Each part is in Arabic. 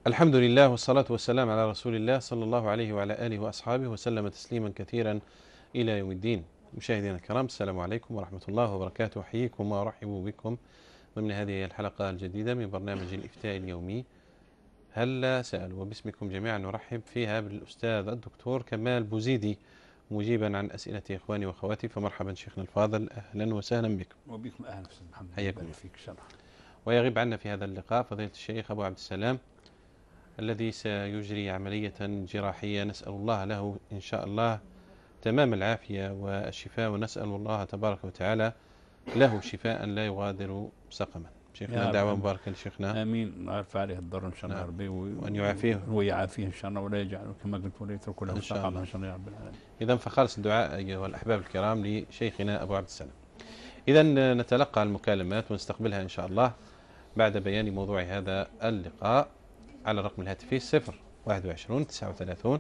الحمد لله والصلاة والسلام على رسول الله صلى الله عليه وعلى آله وأصحابه وسلم تسليما كثيرا إلى يوم الدين. مشاهدينا الكرام، السلام عليكم ورحمة الله وبركاته. أحييكم وأرحب بكم ضمن هذه الحلقة الجديدة من برنامج الإفتاء اليومي هلا سأل، وباسمكم جميعا نرحب فيها بالأستاذ الدكتور كمال بوزيدي مجيبا عن أسئلة إخواني وأخواتي. فمرحبا شيخنا الفاضل، أهلا وسهلا بكم. وبكم أهلا أستاذ محمد، حياكم الله. فيك شرح. ويغيب عنا في هذا اللقاء فضيلة الشيخ أبو عبد السلام الذي سيجري عملية جراحية، نسأل الله له إن شاء الله تمام العافية والشفاء، ونسأل الله تبارك وتعالى له شفاء لا يغادر سقما. شيخنا دعوة مباركة لشيخنا. آمين. الله يرفع عليه الضر إن شاء الله ربي، وأن يعافيه ويعافيه إن شاء الله، ولا يجعله كما قلت ولا يترك له سقما إن شاء الله يا رب العالمين. إذا فخالص الدعاء أيها الأحباب الكرام لشيخنا أبو عبد السلام. إذا نتلقى المكالمات ونستقبلها إن شاء الله بعد بيان موضوع هذا اللقاء على الرقم الهاتفي 021 39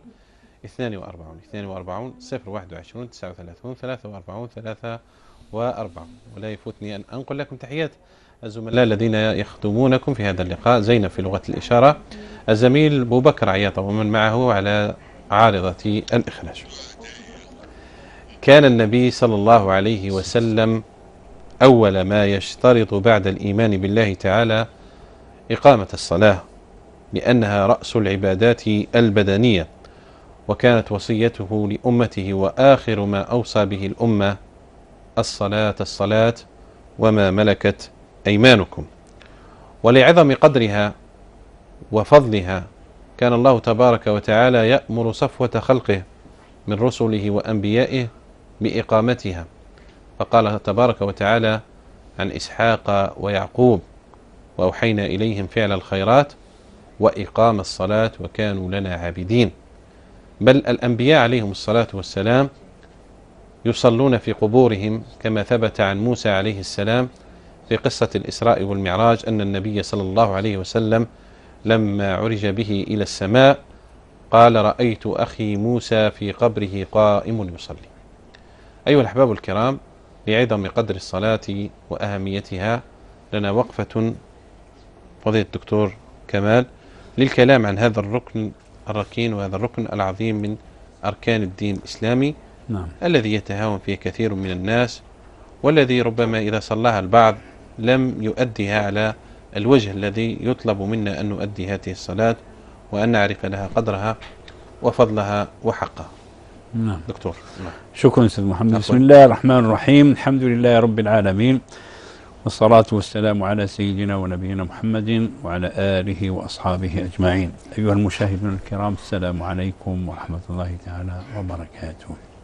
42 021 39 43 43. ولا يفوتني أن أنقل لكم تحيات الزملاء الذين يخدمونكم في هذا اللقاء: زينب في لغة الإشارة، الزميل أبو بكر عياطة ومن معه على عارضة الإخراج. كان النبي صلى الله عليه وسلم أول ما يشترط بعد الإيمان بالله تعالى إقامة الصلاة، لأنها رأس العبادات البدنية، وكانت وصيته لأمته وآخر ما أوصى به الأمة: الصلاة الصلاة وما ملكت أيمانكم. ولعظم قدرها وفضلها كان الله تبارك وتعالى يأمر صفوة خلقه من رسله وأنبيائه بإقامتها، فقال تبارك وتعالى عن إسحاق ويعقوب: وأوحينا إليهم فعل الخيرات وإقام الصلاة وكانوا لنا عابدين. بل الأنبياء عليهم الصلاة والسلام يصلون في قبورهم، كما ثبت عن موسى عليه السلام في قصة الإسراء والمعراج أن النبي صلى الله عليه وسلم لما عرج به إلى السماء قال: رأيت أخي موسى في قبره قائم يصلي. أيها الأحباب الكرام، لعظم قدر الصلاة وأهميتها لنا وقفة فضيلة الدكتور كمال للكلام عن هذا الركن الركين وهذا الركن العظيم من أركان الدين الإسلامي. نعم. الذي يتهاون فيه كثير من الناس، والذي ربما إذا صلاها البعض لم يؤديها على الوجه الذي يطلب منا أن نؤدي هذه الصلاة وأن نعرف لها قدرها وفضلها وحقها. نعم دكتور. نعم. شكرا أستاذ محمد. بسم الله الرحمن الرحيم، الحمد لله رب العالمين، والصلاة والسلام على سيدنا ونبينا محمد وعلى آله وأصحابه أجمعين. أيها المشاهدون الكرام، السلام عليكم ورحمة الله تعالى وبركاته.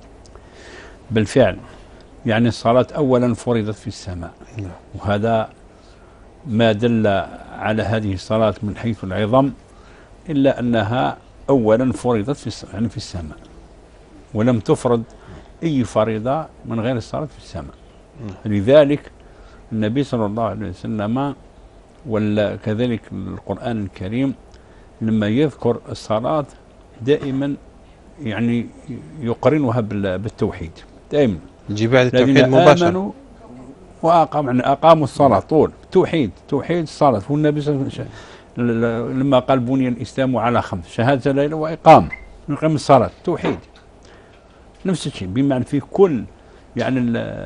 بالفعل يعني الصلاة أولا فرضت في السماء، وهذا ما دل على هذه الصلاة من حيث العظم، إلا أنها أولا فرضت في السماء، ولم تفرض أي فريضة من غير الصلاة في السماء. لذلك النبي صلى الله عليه وسلم وكذلك القرآن الكريم لما يذكر الصلاة دائما يعني يقرنها بالتوحيد دائما. نجي بعد التوحيد مباشرة. أقاموا الصلاة طول توحيد الصلاة. والنبي صلى الله عليه وسلم لما قال: بني الإسلام على 5: شهادة لا إله وإقام الصلاة. توحيد نفس الشيء، بمعنى في كل يعني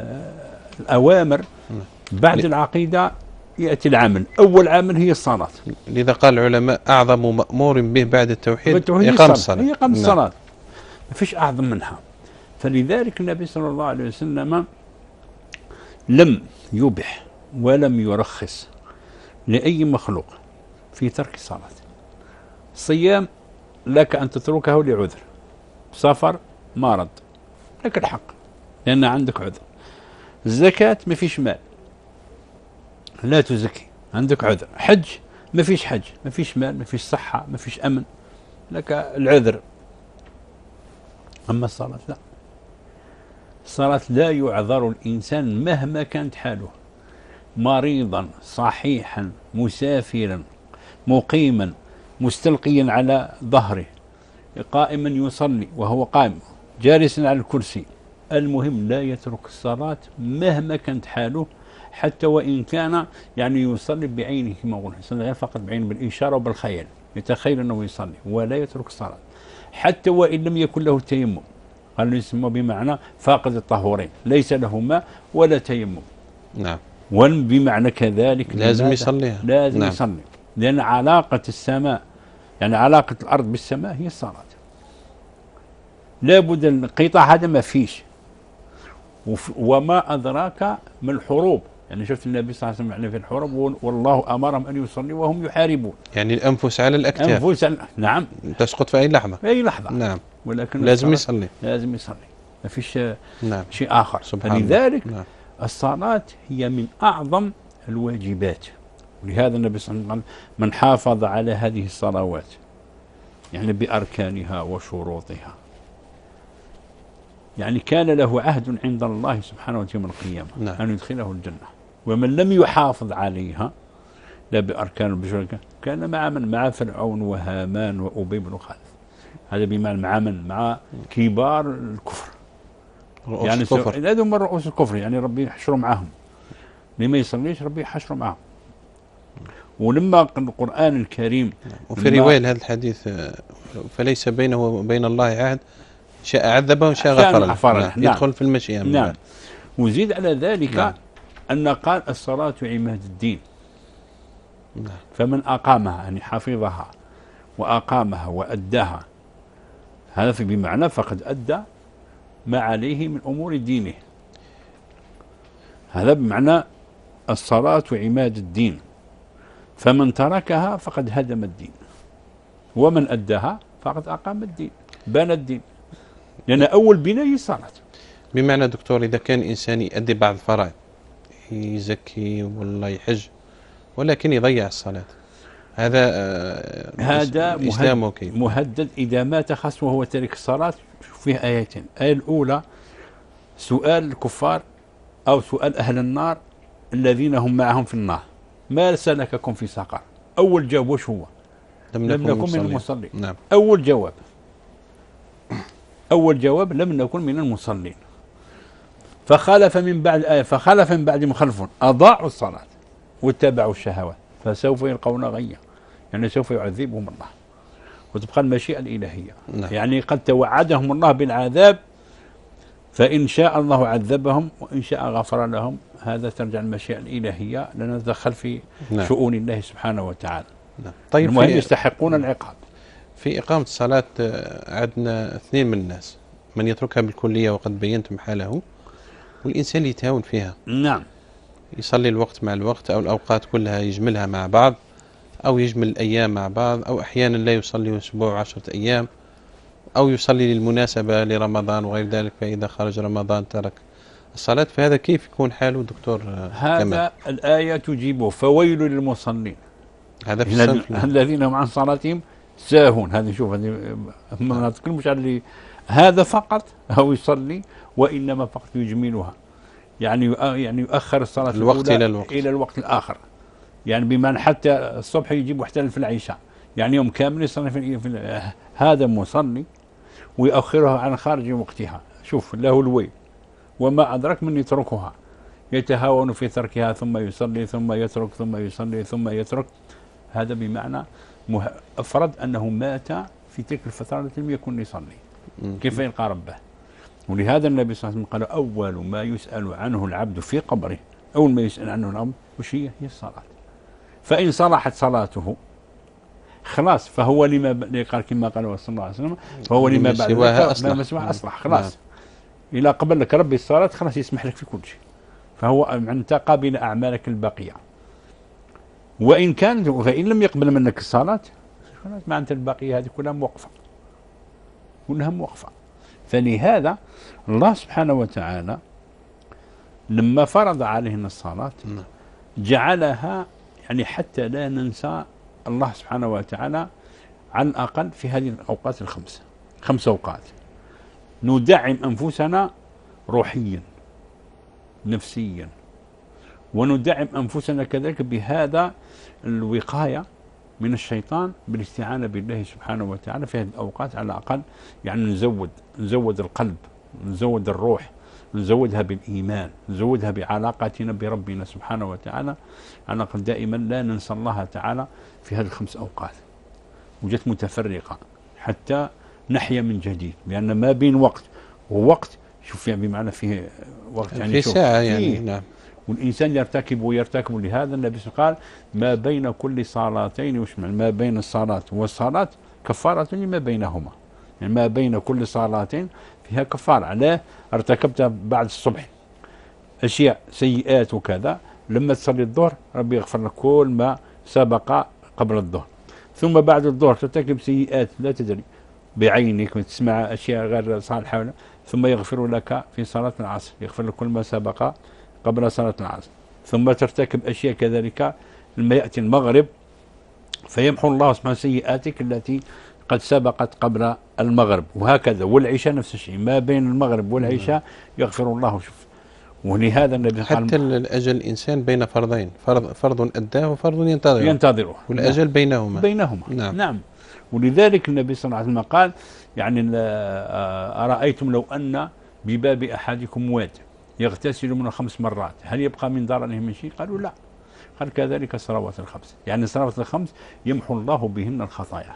الأوامر بعد العقيدة يأتي العمل. أول عمل هي الصلاة. لذا قال العلماء: أعظم مأمور به بعد التوحيد إقام الصلاة. إقام الصلاة، ما فيش أعظم منها. فلذلك النبي صلى الله عليه وسلم لم يبح ولم يرخص لأي مخلوق في ترك الصلاة. الصيام لك أن تتركه لعذر، سفر، مرض، لك الحق لأن عندك عذر. الزكاة ما فيش مال لا تزكي، عندك عذر. حج ما فيش حج، ما فيش مال، ما فيش صحة، ما فيش أمن، لك العذر. أما الصلاة لا، الصلاة لا يعذر الإنسان مهما كانت حاله، مريضا، صحيحا، مسافرا، مقيما، مستلقيا على ظهره، قائما يصلي وهو قائم، جالسا على الكرسي. المهم لا يترك الصلاة مهما كانت حاله، حتى وإن كان يعني يصلي بعينه كما قلنا، يصلي غير فقط بعينه بالإشارة وبالخيال، يتخيل أنه يصلي ولا يترك الصلاة حتى وإن لم يكن له تيمم. قال يسمى بمعنى فاقد الطهورين، ليس له ماء ولا تيمم. نعم. وبمعنى كذلك لازم يصليها. لازم يصلي، لأن علاقة السماء يعني علاقة الأرض بالسماء هي الصلاة. لابد القطاع هذا ما فيش. وما أدراك من الحروب، يعني شفت النبي صلى الله عليه وسلم يعني في الحروب والله أمرهم أن يصلوا وهم يحاربون. يعني الأنفس على الأكتاف. نعم. تسقط في أي لحظة. في أي لحظة. نعم. ولكن لازم يصلي. لازم يصلي، ما فيش نعم. شيء آخر. سبحان لذلك الله. نعم. الصلاة هي من أعظم الواجبات. ولهذا النبي صلى الله عليه وسلم من حافظ على هذه الصلوات يعني بأركانها وشروطها يعني كان له عهد عند الله سبحانه وتعالى يوم القيامة. نعم. أن يدخله الجنة. ومن لم يحافظ عليها لا بأركان وبشروطها كان مع من؟ مع فرعون وهامان وأبي بن خلف. هذا بمعنى مع من؟ مع كبار الكفر. يعني هذول من رؤوس الكفر، يعني ربي يحشروا معهم. لما يصليش ربي يحشروا معهم. ولما القرآن الكريم وفي رواية لهذا الحديث فليس بينه وبين الله عهد، شاء عذبه وشاء غفر له. نعم. يدخل في المشيئة. نعم. وزيد على ذلك نعم. أن قال الصلاة عماد الدين. نعم. فمن أقامها يعني حفظها وأقامها وأداها هذا بمعنى فقد أدى ما عليه من أمور دينه. هذا بمعنى الصلاة عماد الدين، فمن تركها فقد هدم الدين، ومن أداها فقد أقام الدين، بنى الدين، لأن أول بناء هي الصلاة. بمعنى دكتور إذا كان إنسان يؤدي بعض الفرائض يزكي والله يحج ولكن يضيع الصلاة، هذا مهدد إذا مات خاص وهو تارك الصلاة. فيه آيتين، الآية الأولى سؤال الكفار أو سؤال أهل النار الذين هم معهم في النار ما سلككم في سقر؟ أول جواب وش هو؟ لم نكن من المصلين. نعم. أول جواب لم نكن من المصلين. فخلف من بعدهم خلف أضاعوا الصلاة واتبعوا الشهوات فسوف يلقون غيا، يعني سوف يعذبهم الله وتبقى المشيئة الإلهية. نعم. يعني قد توعدهم الله بالعذاب فإن شاء الله عذبهم وإن شاء غفر لهم. هذا ترجع المشيئة الإلهية، لا نتدخل في نعم. شؤون الله سبحانه وتعالى. نعم. طيب المهم يستحقون العقاب. في إقامة الصلاة عندنا اثنين من الناس، من يتركها بالكلية وقد بينتم حاله، والإنسان يتهاون فيها. نعم. يصلي الوقت مع الوقت أو الأوقات كلها يجملها مع بعض أو يجمل الأيام مع بعض، أو أحيانا لا يصلي أسبوع 10 أيام، أو يصلي للمناسبة لرمضان وغير ذلك، فإذا خرج رمضان ترك الصلاة. فهذا كيف يكون حاله دكتور هذا كمال؟ الآية تجيبه فويل للمصلين هذا في الصنف الذين هم عن صلاتهم ساهون. هذه شوف هذه ما نتكلمش على هذا فقط أو يصلي وإنما فقط يجملها، يعني يؤخر الصلاة الوقت إلى الوقت الآخر، يعني بمعنى حتى الصبح يجيب واحتل في العشاء، يعني يوم كامل يصلي في هذا مصلي ويؤخرها عن خارج وقتها. شوف له الويل. وما أدرك من يتركها يتهاون في تركها ثم يصلي ثم يترك ثم يصلي ثم يترك. هذا بمعنى أفرد أنه مات في تلك الفترة التي لم يكن يصلي. كيف يلقى ربه؟ ولهذا النبي صلى الله عليه وسلم قال أول ما يسأل عنه العبد في قبره، أول ما يسأل عنه العبد وش هي الصلاة. فإن صلحت صلاته خلاص فهو لما قال كما قال صلى الله عليه وسلم فهو لما بعد ما سواها أصلح خلاص. إلى قبل لك ربي الصلاة خلاص يسمح لك في كل شيء، فهو أنت قابل أعمالك الباقية. وإن كان فإن لم يقبل منك الصلاة خلاص ما أنت الباقية هذه كلها موقفة. فلهذا الله سبحانه وتعالى لما فرض علينا الصلاة جعلها يعني حتى لا ننسى الله سبحانه وتعالى على الأقل في هذه الأوقات خمس أوقات ندعم أنفسنا روحيا نفسيا، وندعم أنفسنا كذلك بهذا الوقاية من الشيطان بالاستعانة بالله سبحانه وتعالى في هذه الأوقات على الأقل. يعني نزود القلب، نزود الروح، نزودها بالإيمان، نزودها بعلاقتنا بربنا سبحانه وتعالى. على الأقل دائما لا ننسى الله تعالى في هذه الخمس أوقات. وجت متفرقة حتى نحيا من جديد، لأن ما بين وقت ووقت، شوف يعني بمعنى فيه وقت يعني في شوف ساعة يعني. فيه. نعم. والإنسان يرتكب ويرتكب، لهذا النبي صلى الله عليه وسلم قال ما بين كل صلاتين، وش معنى ما بين الصلاة والصلاة كفارة لما بينهما، يعني ما بين كل صلاتين فيها كفارة. علاه ارتكبت بعد الصبح أشياء سيئات وكذا، لما تصلي الظهر ربي يغفر لك كل ما سبق قبل الظهر. ثم بعد الظهر ترتكب سيئات لا تدري بعينك وتسمع أشياء غير صالحة، ثم يغفر لك في صلاة العصر، يغفر لك كل ما سبق قبل صلاة العصر. ثم ترتكب أشياء كذلك لما يأتي المغرب فيمحو الله سبحانه سيئاتك التي قد سبقت قبل المغرب، وهكذا. والعشاء نفس الشيء، ما بين المغرب والعشاء يغفر الله. شوف، ولهذا النبي حتى الأجل الإنسان بين فرضين، فرض أداه وفرض ينتظره، والأجل بينهما. نعم. ولذلك النبي صلى الله عليه وسلم قال يعني أرأيتم لو أن بباب أحدكم واد يغتسل من 5 مرات هل يبقى من ضرره من شيء؟ قالوا لا. قال كذلك الصلوات الخمس، يعني الصلوات الخمس يمحو الله بهن الخطايا،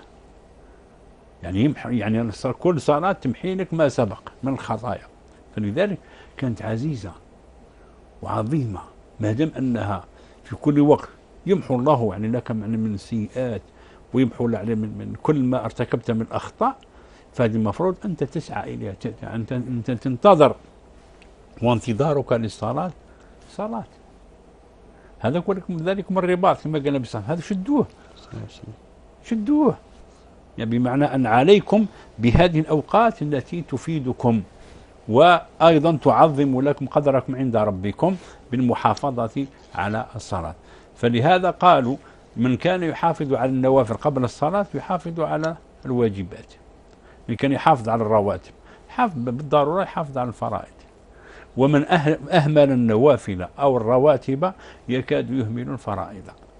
يعني يمحو، يعني كل صلاة تمحي لك ما سبق من الخطايا. فلذلك كانت عزيزة وعظيمة، ما دام أنها في كل وقت يمحو الله يعني لك من السيئات، ويمحو من كل ما ارتكبت من أخطاء. فهذه المفروض أنت تسعى إليها، أنت تنتظر، وانتظارك للصلاة صلاة. هذا ذلكم الرباط كما قال النبي صلى الله عليه وسلم، هذا شدوه يعني بمعنى أن عليكم بهذه الأوقات التي تفيدكم، وأيضا تعظم لكم قدركم عند ربكم بالمحافظة على الصلاة. فلهذا قالوا من كان يحافظ على النوافل قبل الصلاة يحافظ على الواجبات، من كان يحافظ على الرواتب يحافظ بالضرورة يحافظ على الفرائض، ومن أهمل النوافل أو الرواتب يكاد يهمل الفرائض.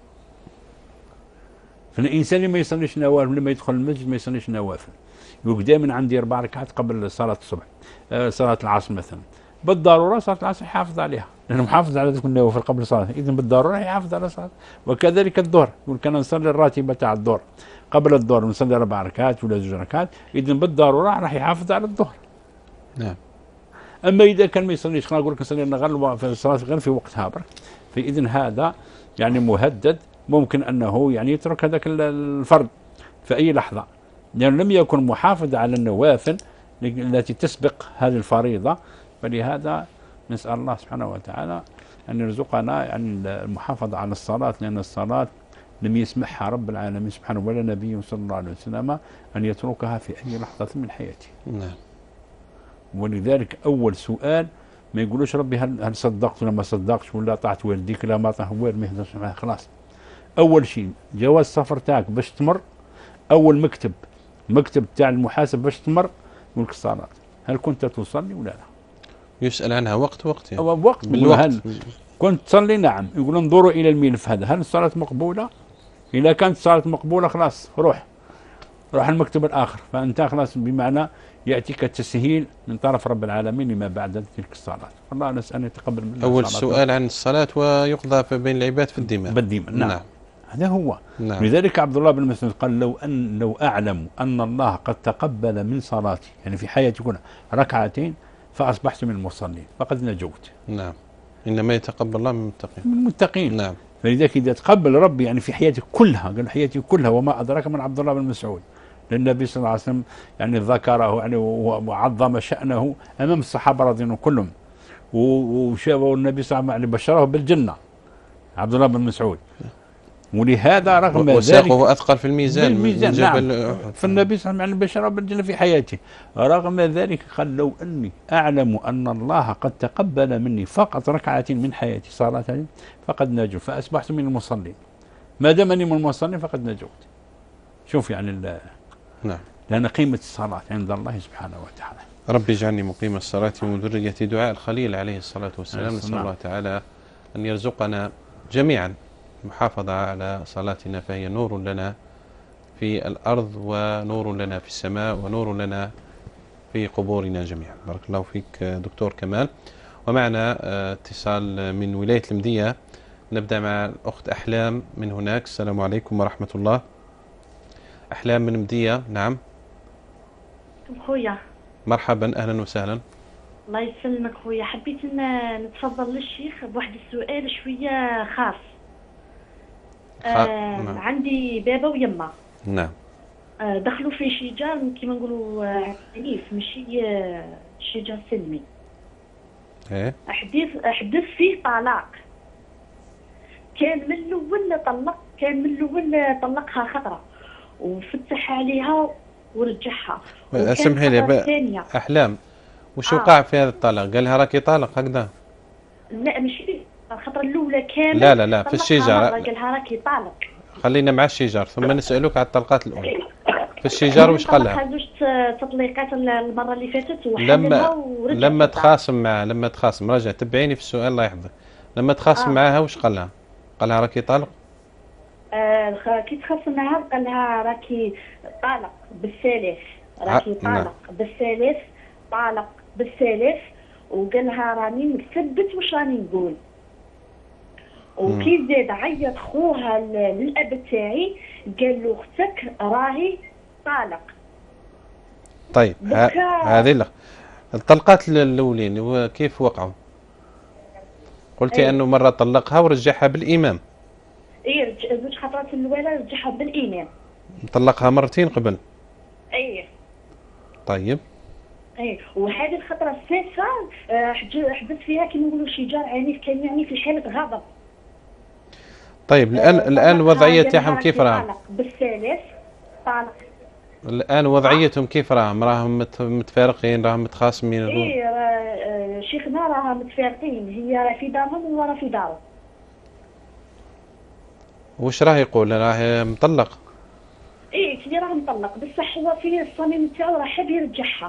فالإنسان اللي ما يصليش نوافل لما يدخل المسجد ما يصليش نوافل، يقول دائما عندي 4 ركعات قبل صلاة الصبح، صلاة العصر مثلا، بالضرورة صلاة العصر يحافظ عليها لأنه محافظ على ذلك النوافل قبل الصلاة، إذا بالضرورة يحافظ على الصلاة. وكذلك الظهر، يقول كان نصلي الراتبة تاع الظهر قبل الظهر نصلي 4 ركعات ولا 2 ركعات، إذا بالضرورة راح يحافظ على الظهر. نعم. أما إذا كان ما يصليش، خلينا نقول لك نصلي غير في الصلاة غير في وقتها برك، فإذا هذا يعني مهدد، ممكن أنه يعني يترك هذاك الفرض في أي لحظة، لأنه لم يكن محافظ على النوافل التي تسبق هذه الفريضة. فلهذا نسأل الله سبحانه وتعالى أن يرزقنا يعني المحافظة على الصلاة، لأن الصلاة لم يسمحها رب العالمين سبحانه ولا نبيه صلى الله عليه وسلم أن يتركها في أي لحظة من حياته. نعم. ولذلك أول سؤال ما يقولوش ربي هل صدقت ولا ما صدقتش، ولا طاعت والديك لا ما طاعت والد، ما يهدرش معاه خلاص. أول شيء جواز السفر تاعك باش تمر، أول مكتب تاع المحاسب باش تمر يقول لك الصلاة، هل كنت تصلي ولا لا؟ يسأل عنها وقت يعني. وقت بالوقت. هل كنت تصلي؟ نعم. يقول انظروا إلى الملف هذا، هل الصلاة مقبولة؟ إذا كانت الصلاة مقبولة خلاص روح المكتب الآخر، فأنت خلاص بمعنى يأتيك التسهيل من طرف رب العالمين لما بعد تلك الصلاة. الله نسأل أن يتقبل منا. أول سؤال عن الصلاة ويقضى بين العباد في الدماء. نعم. هذا هو. نعم. لذلك عبد الله بن مسعود قال لو أعلم أن الله قد تقبل من صلاتي يعني في حياتي كلها 2 ركعتين فأصبحت من المصلين فقد نجوت. نعم. إنما يتقبل الله من المتقين. نعم. فلذلك إذا تقبل ربي يعني في حياتي كلها، قال حياتي كلها وما أدراك من عبد الله بن مسعود، لأن النبي صلى الله عليه وسلم يعني ذكره يعني وعظم شأنه أمام الصحابة رضي الله عنهم كلهم، وشافوا النبي صلى الله عليه وسلم بشره بالجنة عبد الله بن مسعود. ولهذا رغم ذلك وساقه أثقل في الميزان من جبل نعم. فالنبي صلى الله عليه وسلم بشره بالجنة في حياته. رغم ذلك قال لو أني أعلم أن الله قد تقبل مني فقط 2 ركعتين من حياتي صلاة فقد نجوت فأصبحت من المصلين، ما دامني من المصلين فقد نجوت. شوف يعني نعم. لأن قيمة الصلاة عند الله سبحانه وتعالى. ربي اجعلني مقيم الصلاة ومن ذرية دعاء الخليل عليه الصلاة والسلام. نسأل الله تعالى أن يرزقنا جميعا المحافظة على صلاتنا، فهي نور لنا في الأرض ونور لنا في السماء ونور لنا في قبورنا جميعا. بارك الله فيك دكتور كمال. ومعنا اتصال من ولاية المدية، نبدأ مع الأخت أحلام من هناك. السلام عليكم ورحمة الله. أحلام من مدية. نعم. خويا مرحبا، أهلا وسهلا. الله يسلمك خويا، حبيت نتفضل للشيخ بواحد السؤال شويه خاص. نعم. عندي بابا ويما. نعم. دخلوا في شجار كيما نقولوا عنيف، ماشي شجار سلمي. ايه. حدث فيه طلاق. كان من الاول طلقها خطره وفتح عليها ورجعها. اسمحي لي أحلام، وش وقع في هذا الطلاق؟ قال لها راكي طالق هكذا؟ لا ماشي الخطره الاولى كامل. لا لا لا، في الشجار. قال لها راكي طالق. خلينا مع الشجار ثم نسألك على الطلقات الأولى. في الشجار وش قال لها؟ زوج تطليقات المره اللي فاتت وحللها ورجع. لما تخاصم رجع تبعيني في السؤال الله يحفظك. لما تخاصم معاها وش قال لها؟ قال لها راكي طالق؟ كي تخاصم معاها قال لها راكي طالق بالثالث. راكي طالق بالثالث. طالق بالثالث. وقال لها راني مثبت واش راني نقول. وكي زاد عيط خوها للاب تاعي قال له اختك راهي طالق. طيب هذه الطلقات الاولين كيف وقعوا؟ قلتي انه مره طلقها ورجعها بالامام. ايه زوج خطرات الاولى رجعها بالامام. طلقها مرتين قبل. ايه. طيب. ايه وهذه الخطره الثالثه حدث فيها كي نقولوا شجار عنيف، كان يعني في حاله غضب. طيب الان الوضعيه تاعهم كيف راهم؟ طالق بالثالث. طالق. الان وضعيتهم كيف راهم متفارقين، راهم متخاصمين؟ ايه شيخنا راها متفارقين، هي في دارهم وهو في داره. وش راه يقول؟ راه مطلق. ايه كي راه مطلق بصح هو في الصميم تاعو راه حاب يرجعها.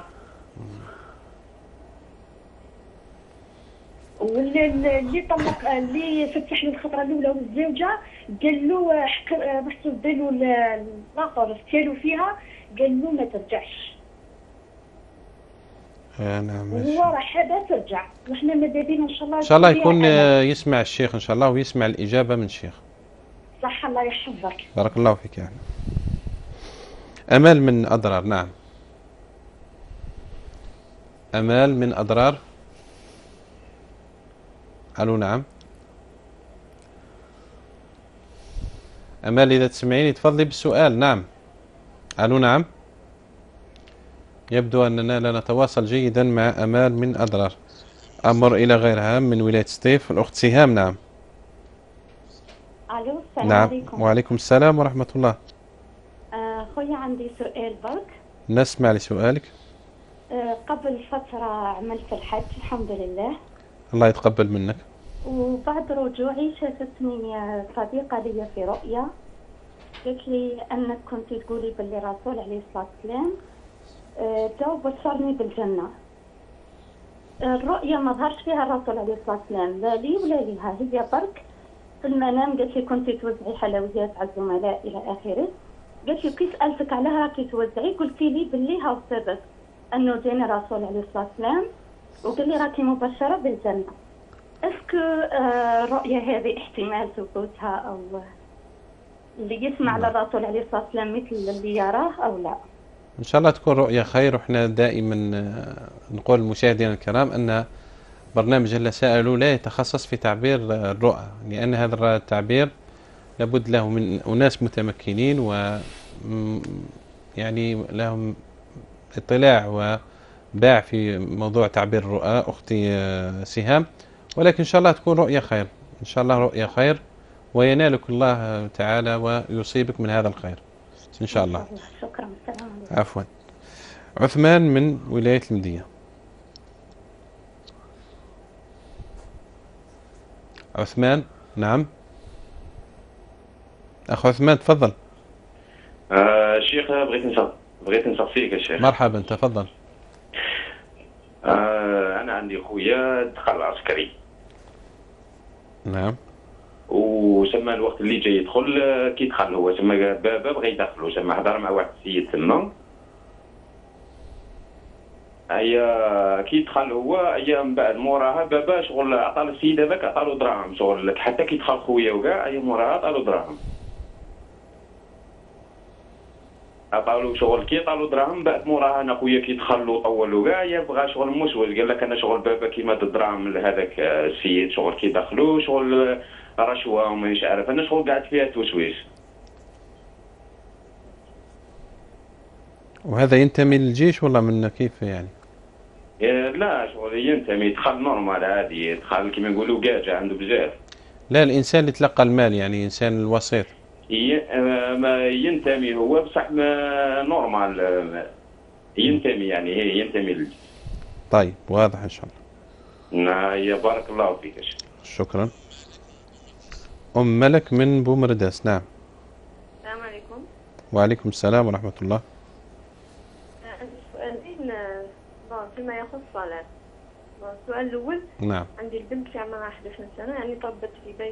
واللي طلق اللي فتح له الخطره الاولى والزوجه قال له محسوب ديالو الاخر ستالو فيها قال له ما ترجعش. نعم. هو راه حابه ترجع وحنا ماذا بينا ان شاء الله. ان شاء الله يكون يسمع الشيخ ان شاء الله ويسمع الاجابه من الشيخ. صح الله يحفظك. بارك الله فيك يعني. امال من اضرار. نعم. امال من اضرار. الو. نعم. امال اذا تسمعيني تفضلي بالسؤال. نعم. الو. نعم. يبدو اننا لا نتواصل جيدا مع امال من اضرار. امر الى غير هام من ولايه سطيف. الاخت سهام. نعم. الو السلام نعم. عليكم. وعليكم السلام ورحمه الله. خويا عندي سؤال برك. نسمع لسؤالك. قبل فترة عملت الحج الحمد لله. الله يتقبل منك. وبعد رجوعي شافتني صديقة لي في رؤيا قالت لي أنك كنت تقولي باللي الرسول عليه الصلاة والسلام جا وبشرني بالجنة. الرؤيا ما ظهرش فيها الرسول عليه الصلاة والسلام لا لي ولا ليها، هي برك في المنام قالت لي كنت توزعي حلويات على الزملاء إلى آخره. قالت لي كي سألتك عليها راكي توزعي قلتي لي باللي هاو السبب أنه جاني الرسول عليه الصلاة والسلام وقال لي راكي مبشرة بالجنة. اسكو الرؤيا هذه احتمال ثبوتها أو اللي يسمع على الرسول عليه الصلاة والسلام مثل اللي يراه أو لا؟ إن شاء الله تكون رؤيا خير. وإحنا دائما نقول للمشاهدين الكرام أن برنامج هلا سألوا لا يتخصص في تعبير الرؤى، لأن هذا التعبير لابد له من أناس متمكنين و يعني لهم اطلاع وباع في موضوع تعبير الرؤى. أختي سهام، ولكن إن شاء الله تكون رؤيا خير. إن شاء الله رؤيا خير وينالك الله تعالى ويصيبك من هذا الخير إن شاء الله. شكرا. السلام عليكم. عفوا. عثمان من ولاية المدية. عثمان. نعم. أخ عثمان تفضل. شيخ بغيت نصفيك يا شيخ. مرحبا تفضل. أنا عندي خويا دخل عسكري. نعم. وسمى الوقت اللي جاي يدخل كي دخل هو سمى بابا بغى يدخلو سمى هضر مع واحد السيد تما. هيا كي دخل هو هيا من بعد موراها بابا شغل عطى السيد هذاك عطالو دراهم شغل حتى كي دخل خويا وكاع هيا موراها عطالو دراهم. عطاولو شغل كي عطاولو دراهم بعد موراها انا خويا كي دخلوا طولوا كاع يبغى شغل موسوس قال لك انا شغل بابا كيما الدراهم لهذاك السيد شغل كي دخلوا شغل رشوه ومانيش عارف انا شغل قاعد فيها توسويس. وهذا ينتمي للجيش ولا من كيف يعني؟ لا شغل ينتمي دخل نورمال عادي دخل كيما نقولوا كاجا عنده بزاف. لا الانسان اللي تلقى المال يعني انسان الوسيط. ما ينتمي هو بصح ما نورمال ينتمي يعني هي ينتمي للجيش. طيب واضح ان شاء الله. يا بارك الله فيك. شكرا. ام ملك من بومرداس. نعم. السلام عليكم. وعليكم السلام ورحمة الله. سؤالين فيما يخص الصلاة. السؤال الأول. نعم. عندي البنت في عمرها 11 سنة يعني طبت في بيت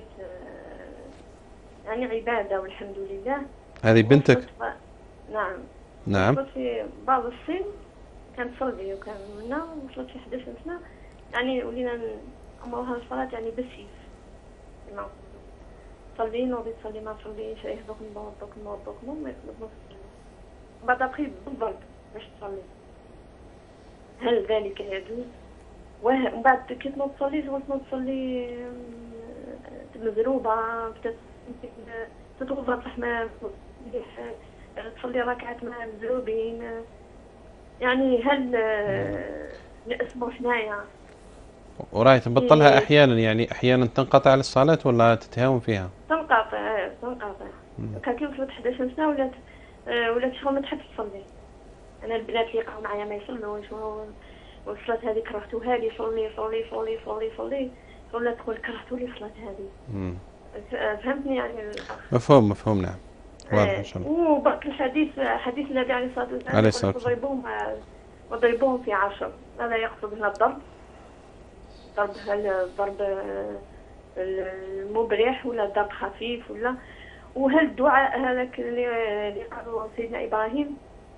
يعني عبادة والحمد لله. هذه بنتك؟ نعم. نعم. وصلت في بعض الصين كانت تصلي وكان منا وصلت في 11 سنة يعني ولينا أمرها الصلاة يعني بالسيف. نعم. تصلي نوضي تصلي ما تصليش يهضوك نوضوك ما يطلبوش بعد أبخي بالضرب باش تصلي. هل ذلك يجوز؟ ومن بعد كي تنوض تصلي تقول تنوض تصلي مزروبة تتوضا الحمام تصلي ركعات مع مزروبين يعني هل نقسموا حنايا؟ وراي تبطلها احيانا يعني احيانا تنقطع على الصلاة ولا تتهاون فيها؟ تنقطع. كان كي وصلت 11 سنة ولات شغل ما تحبش تصلي. انا البنات اللي يقعوا معايا ما يصلوش والصلاة هذه كرهتوها لي صلي ولا تقول كرهتوا لي الصلاة هذه. فهمتني يعني مفهوم نعم. واضح ان شاء الله. وباقي حديث النبي عليه الصلاة والسلام وضربوهم في 10. هذا يقصد هنا الضرب المبرح ولا ضرب خفيف ولا. وهل الدعاء هذاك اللي قالوا سيدنا إبراهيم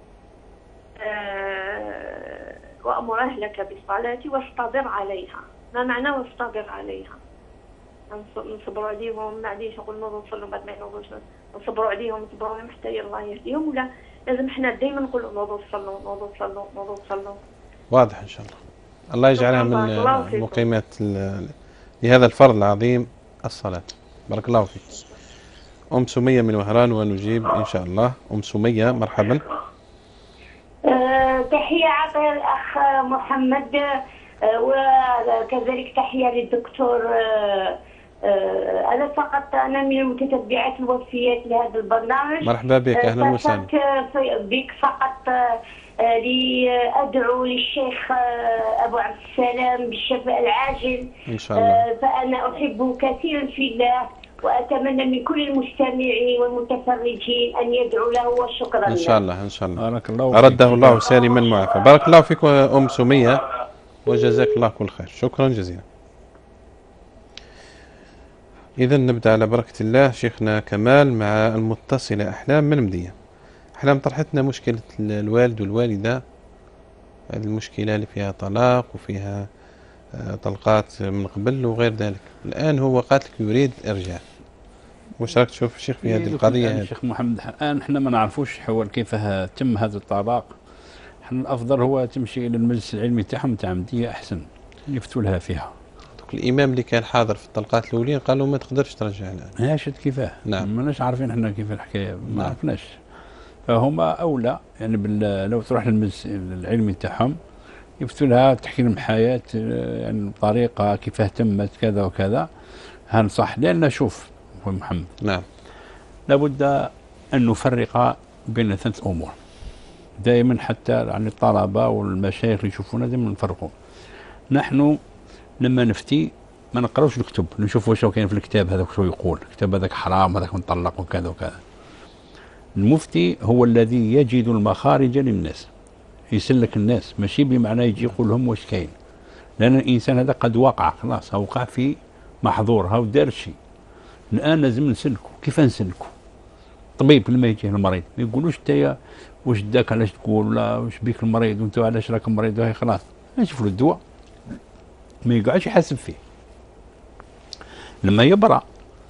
وأمر أهلك بالصلاة واصطبر عليها، ما معنى واصطبر عليها؟ نصبروا عليهم معليش نقول نوضوا نصلوا بعد ما ينوضوش نصبروا عليهم حتى الله يهديهم ولا لازم احنا دائما نقولوا نوضوا صلوا. واضح ان شاء الله. الله يجعلها من مقيمات لهذا الفرض العظيم الصلاة. بارك الله فيك. أم سمية من وهران ونجيب إن شاء الله. أم سمية مرحبا. تحية عطية الأخ محمد وكذلك تحية للدكتور. أنا من المتتبعات الوفيات لهذا البرنامج. مرحبا بك أهلا وسهلا بك. فقط لأدعو للشيخ أبو عبد السلام بالشفاء العاجل إن شاء الله. فأنا أحبه كثيرا في الله وأتمنى من كل المستمعين والمتفرجين أن يدعوا له وشكرا. إن شاء الله إن شاء الله. بارك الله. أرده الله سالما معافى. بارك الله فيك أم سمية وجزاك الله كل خير. شكرا جزيلا. إذا نبدأ على بركة الله. شيخنا كمال مع المتصلة أحلام من مدية. أحلام طرحتنا مشكلة الوالد والوالدة، المشكلة اللي فيها طلاق وفيها طلقات من قبل وغير ذلك. الآن هو قاتلك يريد الإرجاع. وش راك تشوف الشيخ في هذه القضية؟ الشيخ محمد الآن احنا ما نعرفوش حول كيف تم هذا الطلاق. احنا الأفضل هو تمشي إلى المجلس العلمي تاعهم تاع مدية أحسن يفتوا لها فيها. الإمام اللي كان حاضر في الطلقات الأولين قال له ما تقدرش ترجع الآن. هاشد كيفاه. نعم. ماناش عارفين احنا كيف الحكاية ما عرفناش. فهما أولى يعني لو تروح للمجلس العلمي تاعهم يفتوا لها تحكي لهم حياة يعني بطريقة كيفاه تمت كذا وكذا. هنصح لأن شوف أخوي محمد. نعم. لابد أن نفرق بين ثلاث أمور دائما حتى يعني الطلبة والمشايخ يشوفونا دائما نفرقوا. نحن لما نفتي ما نقراوش الكتب نشوف واش كاين في الكتاب هذاك شو يقول الكتاب هذاك حرام هذاك مطلق وكذا وكذا. المفتي هو الذي يجد المخارج للناس يسلك الناس ماشي بمعنى يجي يقول لهم واش كاين. لأن الإنسان هذا قد وقع خلاص وقع في محظور هاو دار شيء. الآن لازم نسلكوا. كيف نسلكوا؟ طبيب لما يجي المريض ما يقولوش انت واش داك علاش تقول ولا واش بيك المريض وانت علاش راك مريض وهي خلاص نشوف له الدواء ما يقعدش يحاسب فيه. لما يبرأ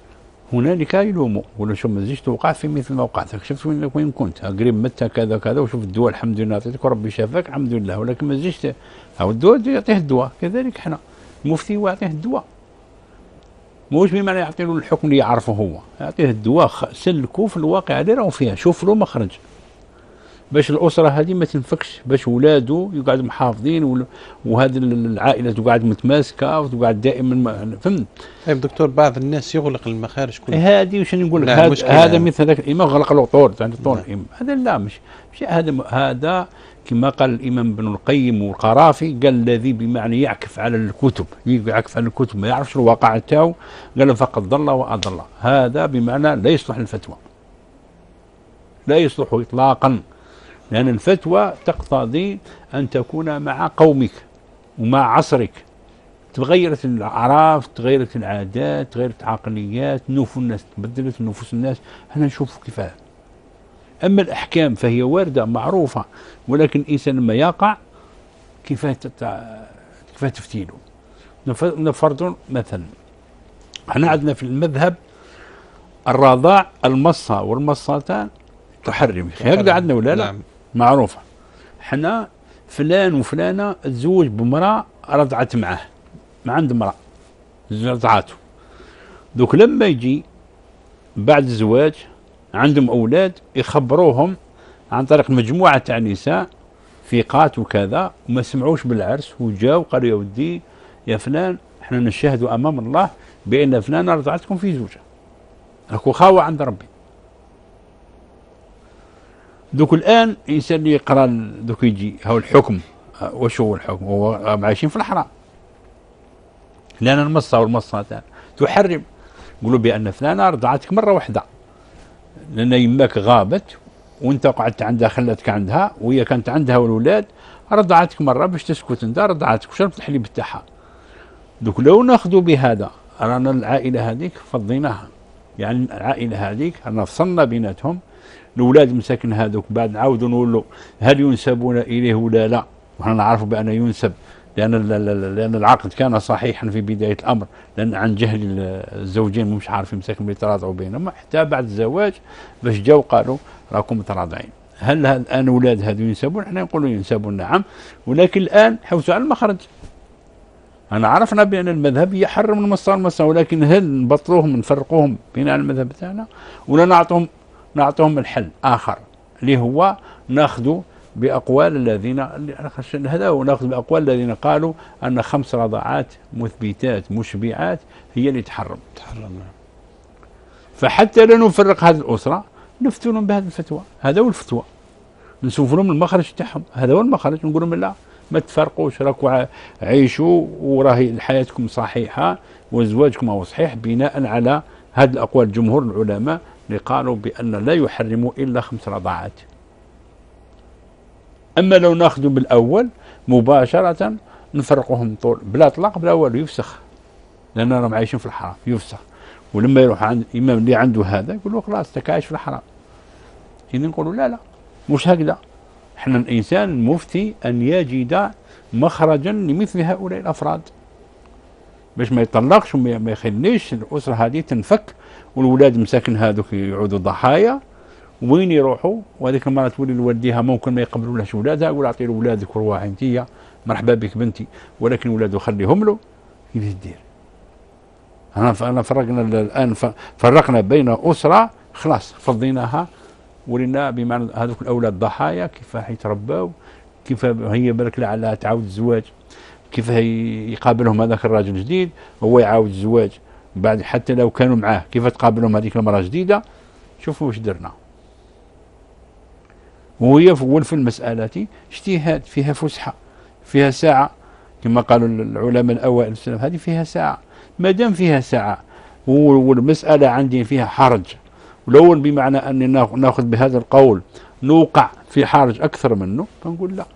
هنالك يلوموا ولا شوف ما تجيش توقع في مثل ما وقعت، شفت وين كنت قريب مت كذا كذا، وشوف الدواء الحمد لله عطيتك وربي شافاك الحمد لله، ولكن ما تجيش هاو الدواء يعطيه الدواء. كذلك احنا المفتي هو يعطيه الدواء، موش بمعنى يعطي له الحكم اللي يعرفه هو، يعطيه الدواء سلكوا في الواقع اللي راهو فيها، شوف له مخرج باش الاسره هذه ما تنفكش، باش ولاده يقعدوا محافظين وهذه العائله تقعد متماسكه وتقعد دائما فهمت. طيب دكتور، بعض الناس يغلق المخارج كلها هذه وش نقول لك، هذا مثل هذاك الامام غلق له طول عند طول الامام، هذا لا مش هذا كما قال الامام ابن القيم والقرافي، قال الذي بمعنى يعكف على الكتب، يعكف على الكتب ما يعرفش الواقع تاعو، قال فقد ضل واضل، هذا بمعنى لا يصلح الفتوى، لا يصلح اطلاقا، لأن الفتوى تقتضي أن تكون مع قومك ومع عصرك، تغيرت الأعراف، تغيرت العادات، تغيرت العقليات، نفوس الناس تبدلت، نفوس الناس هنا نشوف كيفاه. أما الأحكام فهي واردة معروفة، ولكن الإنسان لما يقع كيفاه تفتيله. نفرض مثلا احنا عندنا في المذهب الرضاع المصة والمصتان تحرم، هكذا عندنا ولا لا؟ نعم. معروفة. حنا فلان وفلانة تزوج بامرأة رضعت معه، ما عند امرأة رضعته، دوك لما يجي بعد الزواج عندهم أولاد يخبروهم عن طريق مجموعة تاع نساء ثقات وكذا، وما سمعوش بالعرس وجاو قالوا يا ودي يا فلان احنا نشهد أمام الله بأن فلانة رضعتكم في زوجة، راكو خاوة عند ربي. دوك الآن الإنسان اللي يقرأ دوك يجي هو الحكم، واش هو الحكم؟ هو عايشين في الحرام، لأن المصة والمصتان تحرم، يقولوا بأن فلانة رضعتك مرة واحدة لأن يماك غابت وأنت قعدت عندها خلتك عندها وهي كانت عندها والأولاد، رضعتك مرة باش تسكت أنت، رضعتك وشربت الحليب تاعها. دوك لو ناخذوا بهذا رانا العائلة هذيك فضيناها، يعني العائلة هذيك رانا فصلنا بيناتهم، الأولاد مساكن هذوك بعد نعاودوا نقولوا هل ينسبون إليه ولا لا، ونحن نعرف بأنه ينسب لأن العقد كان صحيحا في بداية الأمر، لأن عن جهل الزوجين مش عارفين مساكن يتراضعوا بينهم، حتى بعد الزواج باش جاوا قالوا راكم متراضعين. هل الآن أولاد هذو ينسبون؟ احنا نقولوا ينسبون نعم، ولكن الآن حوسوا على المخرج. أنا عرفنا بأن المذهب يحرم المصة، ولكن هل نبطلوهم نفرقوهم بين المذهب تاعنا ولا نعطوهم الحل آخر اللي هو ناخذ بأقوال الذين هذا هو، ناخذ بأقوال الذين قالوا أن 5 رضاعات مثبتات مشبعات هي اللي تحرم. فحتى لا نفرق هذه الأسرة نفتونهم بهذه الفتوى، هذا هو الفتوى، نشوف لهم المخرج تاعهم، هذا هو المخرج، نقول لهم لا ما تفرقوش، راكوا عيشوا وراهي حياتكم صحيحة وزواجكم هو صحيح بناء على هذه الأقوال جمهور العلماء اللي قالوا بأن لا يحرموا إلا 5 رضاعات. أما لو ناخذ بالأول مباشرة نفرقهم طول بلا طلاق بلا والو، يفسخ، لأن راهم عايشين في الحرام يفسخ. ولما يروح عند الإمام اللي عنده هذا يقول له خلاص أنت عايش في الحرام. إذا نقولوا لا مش هكذا، احنا الإنسان المفتي أن يجد مخرجا لمثل هؤلاء الأفراد باش ما يطلقش وما يخليش الأسرة هذه تنفك، والولاد مساكن هذوك يعودوا ضحايا، وين يروحوا؟ وهذيك المرة تولي لوالديها ممكن ما يقبلولهاش ولادها، يقول اعطي له ولادك وروحي انت مرحبا بك بنتي، ولكن ولاده خليهم له. كيف دير؟ أنا فرقنا الآن فرقنا بين أسرة خلاص فضيناها ولنا بمعنى هذوك الأولاد ضحايا، كيف يتربوا، كيف هي بالك لعلها تعاود الزواج، كيف يقابلهم هذاك الراجل الجديد هو يعاود الزواج بعد، حتى لو كانوا معاه كيف تقابلهم هذيك المرأة الجديدة. شوفوا واش درنا. وهي في المسألة اجتهاد، فيها فسحة، فيها ساعة كما قالوا العلماء الأوائل السلف، هذه فيها ساعة. ما دام فيها ساعة والمسألة عندي فيها حرج، ولو بمعنى أني ناخذ بهذا القول نوقع في حرج أكثر منه، فنقول لا،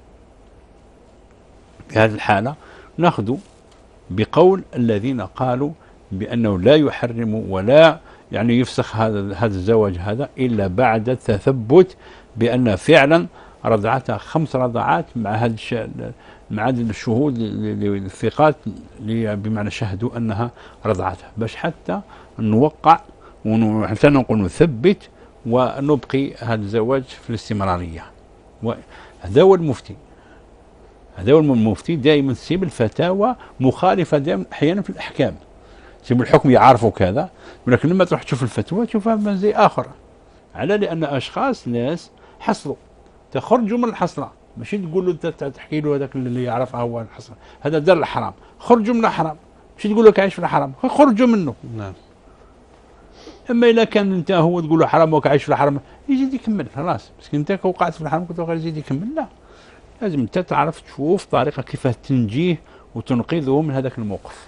في هذه الحالة ناخذ بقول الذين قالوا بأنه لا يحرم ولا يعني يفسخ هذا الزواج هذا إلا بعد التثبت بأن فعلا رضعتها 5 رضعات مع هذا مع الشهود الثقات بمعنى شهدوا أنها رضعتها، باش حتى نوقع وحتى نقول نثبت ونبقي هذا الزواج في الاستمرارية. وهذا هو المفتي، هذا هو المفتي دائما تسيب الفتاوى مخالفة دائما أحيانا في الأحكام، تسيب الحكم يعرفوا كذا، ولكن لما تروح تشوف الفتوى تشوفها من زي آخر، على لأن أشخاص ناس حصلوا تخرجوا من الحصلة، ماشي تقول له تحكي له هذاك اللي يعرفها هو الحصل، هذا دار الحرام، خرجوا من الحرام، ماشي تقول له عايش في الحرام، خرجوا منه. نعم. اما اذا كان انت هو تقول له حرام وكعايش في الحرام يزيد يكمل خلاص، بس انت وقعت في الحرام كنت غير يزيد يكمل، لا، لازم انت تعرف تشوف طريقه كيف تنجيه وتنقذه من هذاك الموقف،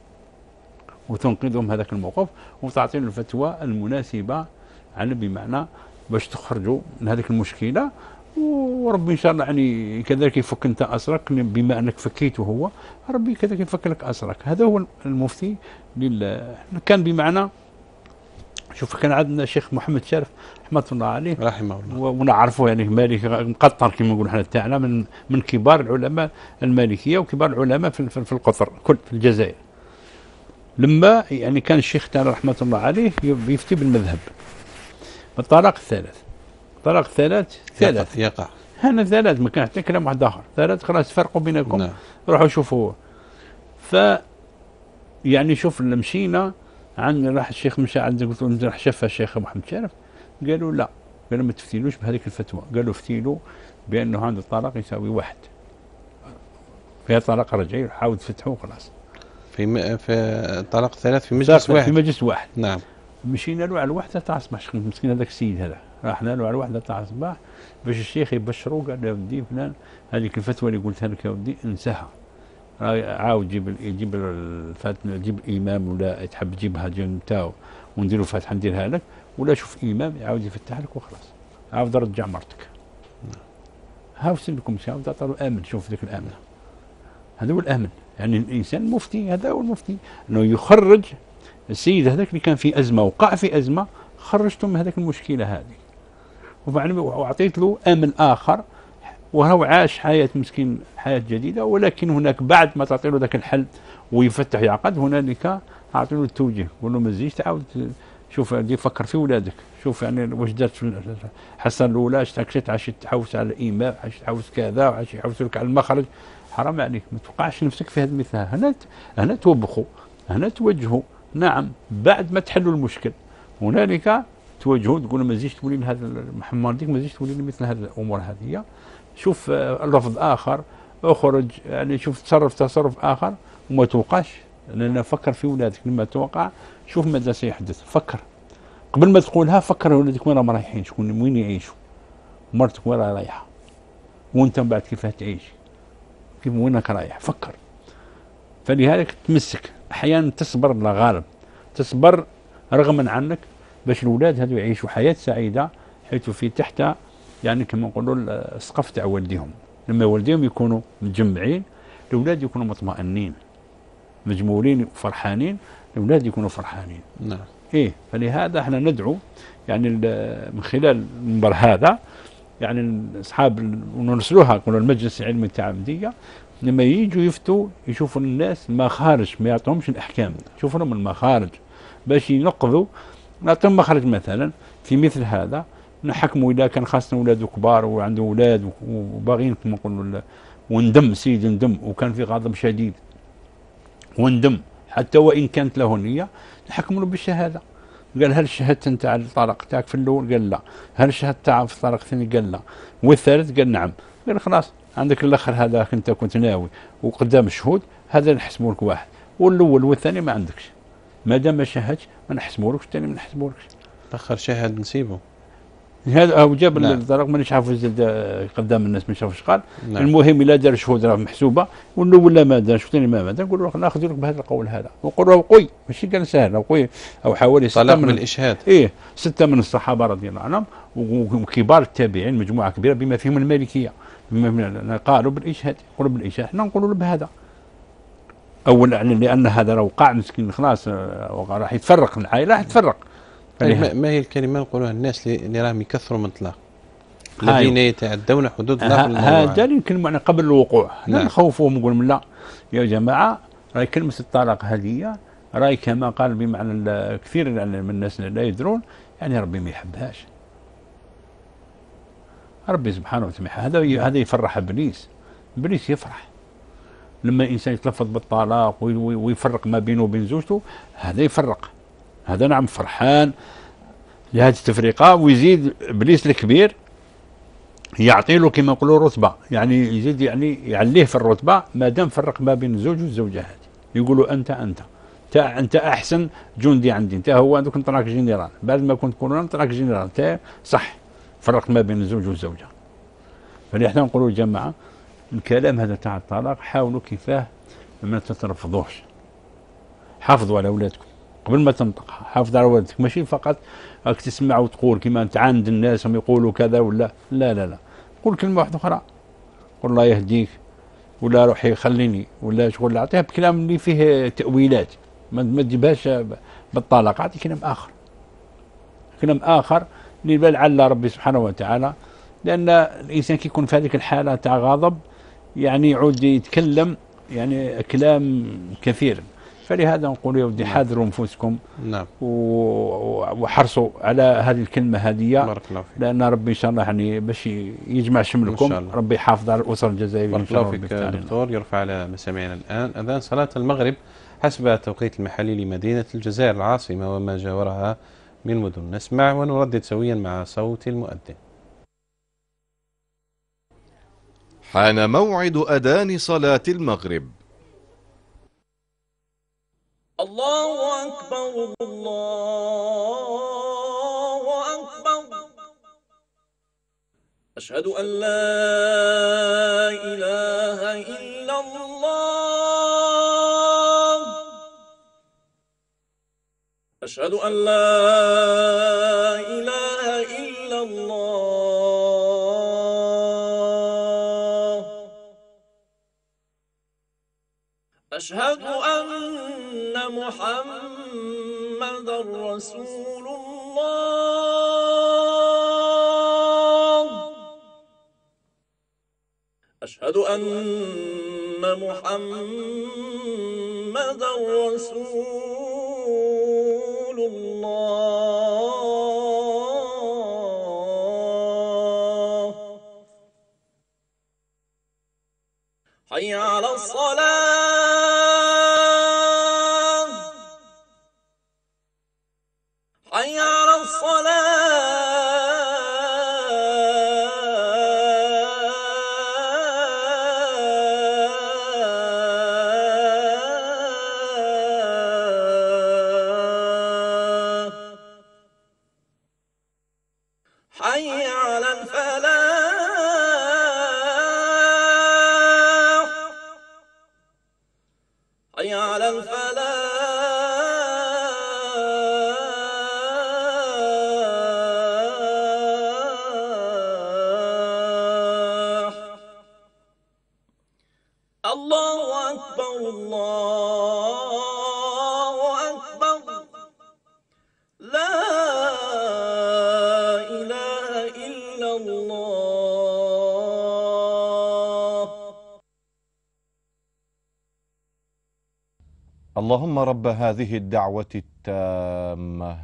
وتعطي له الفتوى المناسبه على بمعنى باش تخرجوا من هذيك المشكله، وربي ان شاء الله يعني كذلك يفك انت اسرك، بما انك فكيته هو ربي كذلك يفك لك اسرك. هذا هو المفتي كان بمعنى. شوف كان عندنا الشيخ محمد شارف رحمه الله عليه رحمه الله، ونعرفه يعني مالك مقطر كما نقولوا احنا تاعنا من كبار العلماء المالكيه وكبار العلماء في القطر كل في الجزائر. لما يعني كان الشيخ تاعنا رحمه الله عليه يفتي بالمذهب بالطلاق الثلاث، طلاق ثلاث يقع هنا ثلاث، ما كان حتى كلام واحد اخر، ثلاث خلاص فرقوا بينكم. نعم. روحوا شوفوا. ف يعني شوف مشينا عند راح الشيخ مشى عند قلت له راح شافها الشيخ محمد شارف، قالوا لا، قالوا ما تفتيلوش بهذيك الفتوى، قالوا افتيلوا بانه هذا الطلاق يساوي واحد، فيها طلاق رجعي حاول تفتحه وخلاص. في طلاق ثلاث في مجلس واحد. في مجلس واحد. نعم. مشينا له على الوحده تاع الصباح، مسكين هذاك السيد هذا، رحنا له على الوحده تاع الصباح باش الشيخ يبشروا، قال له يا ودي فلان هذيك الفتوى اللي قلتها لك يا ودي انساها، عاود يجيب الفاتنه، جيب امام ولا تحب تجيبها نتاعو ونديروا فاتحه نديرها لك، ولا شوف امام يعاود يفتح لك وخلاص، عاود رجع مرتك. هاو سلكم عاود عطوا امن، شوف ذاك الامن، هذا هو الامن. يعني الانسان مفتي، هذا هو المفتي، انه يخرج السيد هذاك اللي كان في ازمه وقع في ازمه، خرجته من هذاك المشكله هذه، واعطيت له امن اخر، وهو عاش حياة مسكين حياة جديدة، ولكن هناك بعد ما تعطي له ذاك الحل ويفتح يعقد هنالك أعطي له التوجيه، قول له ما تزيدش تعاود شوف فكر في ولادك، شوف يعني واش درت في الحصة الأولى، اش عاش تحوس على الإمام، عاش تحوس كذا، وعاش يحوس لك على المخرج، حرام عليك ما توقعش نفسك في هذا المثال. هنا توبخوا، هنا توجهوا، نعم بعد ما تحلوا المشكل هنالك توجهوا تقول ما تزيدش تولي لهذا محمد ديك، ما تزيدش تولي مثل هذه الأمور هذه، شوف اللفظ آخر، اخرج يعني شوف تصرف آخر وما توقعش، لأن فكر في ولادك لما توقع شوف ماذا سيحدث، فكر قبل ما تقولها، فكر ولادك وين راهم رايحين، شكون وين يعيشوا، مرتك وين رايحة، وانت من بعد كيف تعيش، كيف وينك رايح، فكر. فلذلك تمسك أحيانا تصبر لا غالب، تصبر رغما عنك باش الأولاد هذو يعيشوا حياة سعيدة، حيث في تحت يعني كما نقولوا السقف تاع والديهم، لما والديهم يكونوا متجمعين الاولاد يكونوا مطمئنين مجمولين وفرحانين، الاولاد يكونوا فرحانين. نعم. ايه، فلهذا احنا ندعو يعني من خلال المنبر هذا يعني اصحاب ونرسلوها نقولوا المجلس العلمي تاع المديه، لما يجوا يفتوا يشوفوا الناس المخارج، ما يعطوهمش الاحكام، يشوفوا لهم المخارج باش ينقذوا، نعطيهم مخرج مثلا في مثل هذا، نحكموا اذا كان خاصة اولاده كبار وعنده اولاد وباغيين كما نقولوا وندم سيد ندم وكان في غضب شديد وندم حتى وان كانت له نيه، نحكموا له بالشهاده. قال هل شهدت انت على الطلاق تاعك في الاول؟ قال لا. هل شهدت في الطلاق الثاني؟ قال لا. والثالث؟ قال نعم. قال خلاص عندك الاخر هذا انت كنت ناوي وقدام الشهود، هذا نحسبوا لك واحد، والاول والثاني ما عندكش، ما دام ما شهدش ما نحسبولكش، الثاني ما نحسبولكش. الاخر شهد نسيبه. هذا هو جاب نعم. الطلاق مانيش عارف قدام الناس ما شافوش قال. نعم. المهم الا دار شهود راه محسوبه، ولا ما دارش الثاني ما دار، نقول له ناخذ لك بهذا القول هذا، ونقول له قوي ماشي كان سهل، قوي او حوالي طلاق بالاشهاد. ايه 6 من الصحابه رضي الله عنهم وكبار التابعين، مجموعه كبيره بما فيهم المالكيه، قالوا بالاشهاد، يقولوا بالاشهاد، احنا نقولوا له بهذا. اولا لان هذا لو وقع مسكين خلاص راح يتفرق العائله، راح تتفرق. ما هي الكلمه نقولوها الناس اللي راهم يكثروا من الطلاق؟ الذين يتعدون حدود الله في الموضوع. هذا يمكن معنا قبل الوقوع. نعم. نخوفهم نقول لا يا جماعة، راهي كلمة الطلاق هذه راهي كما قال بمعنى كثير من الناس لا يدرون، يعني ربي ما يحبهاش. ربي سبحانه وتعالى هذا يفرح ابليس. ابليس يفرح لما الانسان يتلفظ بالطلاق ويفرق ما بينه وبين زوجته، هذا يفرق، هذا نعم فرحان لهذه التفرقه. ويزيد ابليس الكبير يعطي له كما يقولوا رتبه، يعني يزيد يعني يعليه في الرتبه ما دام فرق ما بين الزوج والزوجه. هذه يقولوا انت احسن جندي عندي، انت هو عندك نطلعك جنرال، بعد ما كنت تقولون نطلعك جنرال، انت صح فرقت ما بين الزوج والزوجه. فنحن نقولوا يا جماعه الكلام هذا تاع الطلاق حاولوا كيفاه ما تترفضوش، حافظوا على اولادكم قبل ما تنطق، حافظ على ولدك، ماشي فقط راك تسمع وتقول كما تعاند الناس هم يقولوا كذا ولا لا، قول كلمه واحده اخرى، قول الله يهديك، ولا روحي خليني، ولا شغل اعطيها بكلام اللي فيه تاويلات، ما تجيبهاش بالطلاق، اعطي كلام اخر اللي لعل ربي سبحانه وتعالى، لان الانسان كي يكون في هذيك الحاله تاع غضب يعني يعود يتكلم يعني كلام كثير. فلهذا نقول يا ودي حاذروا انفسكم. نعم. وحرصوا على هذه الكلمه هذه، بارك الله فيك. لان ربي ان شاء الله يعني باش يجمع شملكم، ربي يحافظ على الاسر الجزائريه. بارك الله فيك دكتور. يرفع على مسامعنا الان اذان صلاه المغرب حسب التوقيت المحلي لمدينه الجزائر العاصمه وما جاورها من مدن. نسمع ونردد سويا مع صوت المؤذن. حان موعد أذان صلاة المغرب. الله أكبر الله أكبر، أشهد أن لا إله إلا الله، أشهد أن لا إله إلا الله، أشهد أن محمد رسول الله، أشهد أن محمد رسول الله. حي على الصلاة، حي على الصلاة، حي على الفلاح، حي على الفلاح. الله أكبر الله أكبر، لا إله إلا الله. اللهم رب هذه الدعوة التامة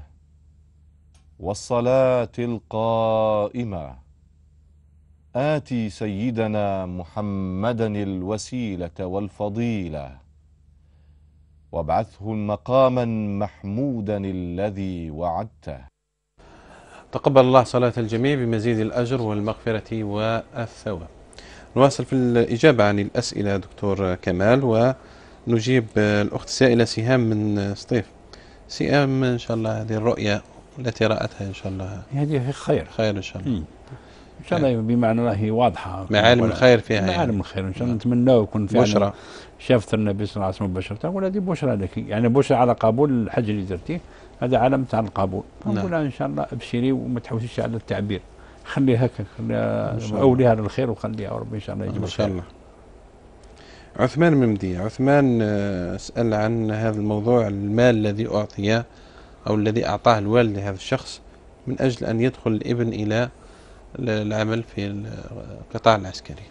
والصلاة القائمة، آتي سيدنا محمدا الوسيلة والفضيلة، وابعثه مقاما محمودا الذي وعدته. تقبل الله صلاة الجميع بمزيد الأجر والمغفرة والثواب. نواصل في الإجابة عن الأسئلة دكتور كمال، ونجيب الأخت سائلة سهام من سطيف. سهام إن شاء الله هذه الرؤية التي رأتها إن شاء الله هذه خير إن شاء الله. ان شاء الله بمعنى راهي واضحه، معالم الخير فيها، معالم الخير ان شاء الله. نتمنى يكون فعلا بشرى. شافت النبي صلى الله عليه وسلم مباشره، ولا هذه بشرى لك، يعني بشرى على قبول الحج اللي درتيه، هذا علم تاع القبول. نقول ان شاء الله ابشري وما تحوسيش على التعبير، خليها هكا، خليها اوليها للخير وخليها ربي ان شاء الله يجيب ان شاء الله. عثمان ممدي، عثمان اسال عن هذا الموضوع، المال الذي اعطي او الذي اعطاه الوالد لهذا الشخص من اجل ان يدخل الابن الى العمل في القطاع العسكري.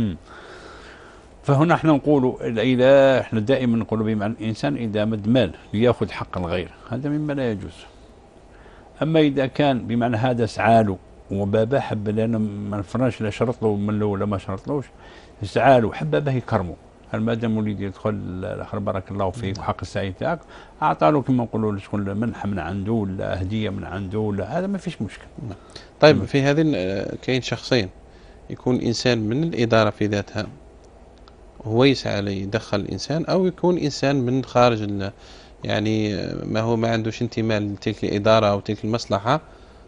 فهنا احنا نقول إذا احنا دائما نقول بمعنى الإنسان إذا مد مال ليأخذ حق الغير هذا مما لا يجوز. أما إذا كان بمعنى هذا سعاله وبابا حب لأنه ما نفرناش لا شرط له من الأول ما شرطلوش، سعاله حب به يكرمه، هل ما دام وليد يدخل الآخر بارك الله فيك وحق السعي تاعك أعطى له كما نقولوا شكون منحة من عنده ولا هدية من عنده ولا هذا ما فيش مشكل. طيب في هذه كاين شخصين، يكون إنسان من الإدارة في ذاتها هو يسعى ليدخل الإنسان، أو يكون إنسان من خارج يعني ما عندوش انتماء لتلك الإدارة أو تلك المصلحة،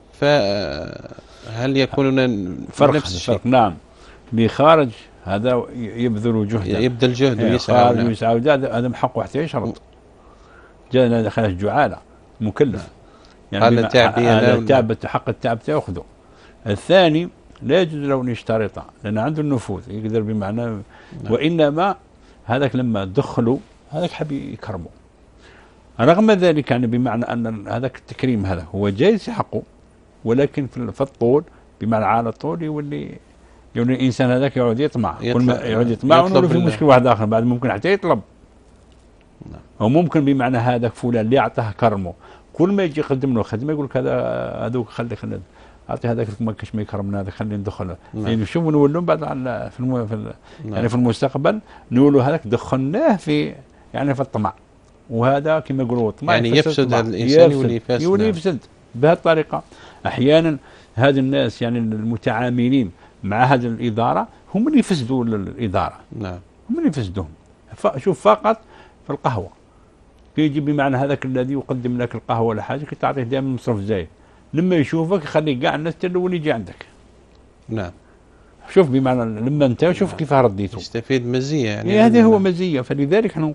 فهل يكون فرق؟ نعم، اللي خارج هذا يبذل جهدا، يبذل جهد ويسعى، نعم. ويسعى هذا من حقه حتى يشرط. جاءنا دخل جعالة مكلف يعني التعب حق التعب تأخذه. الثاني لا يجوز له أن يشترط لأن عنده النفوذ يقدر بمعنى نعم. وإنما هذاك لما دخلوا هذاك حب يكرمه، رغم ذلك يعني بمعنى أن هذاك التكريم هذا هو جايز حقه، ولكن في الطول بمعنى على الطول يولي الإنسان هذاك يقعد يطمع، كل ما يقعد يطمع ونقول في مشكل واحد آخر بعد ممكن حتى يطلب نعم. وممكن بمعنى هذاك فلان اللي أعطاه كرمه كل ما يجي يقدم له خدمة يقول لك هذوك خلي أعطي هذاك ما كاش ما يكرمنا هذا خلي ندخله نعم. يعني شوفوا نقول بعد نعم. يعني في المستقبل نقولوا هذاك دخلناه في يعني في الطمع، وهذا كما يقولوا الطمع يعني يفسد هذا الإنسان يولي يفسد بهذه الطريقة. أحيانا هذا الناس يعني المتعاملين مع هذه الإدارة هم اللي يفسدوا الإدارة نعم، هم اللي يفسدوهم. شوف فقط في القهوة كيجي بمعنى هذاك الذي يقدم لك القهوة ولا حاجة كي تعطيه دائما مصرف زايد، لما يشوفك يخلي كاع الناس تلون يجي عندك نعم. شوف بمعنى لما انت شوف كيف رديته يستفيد مزية يعني هذا هو مزية. فلذلك احنا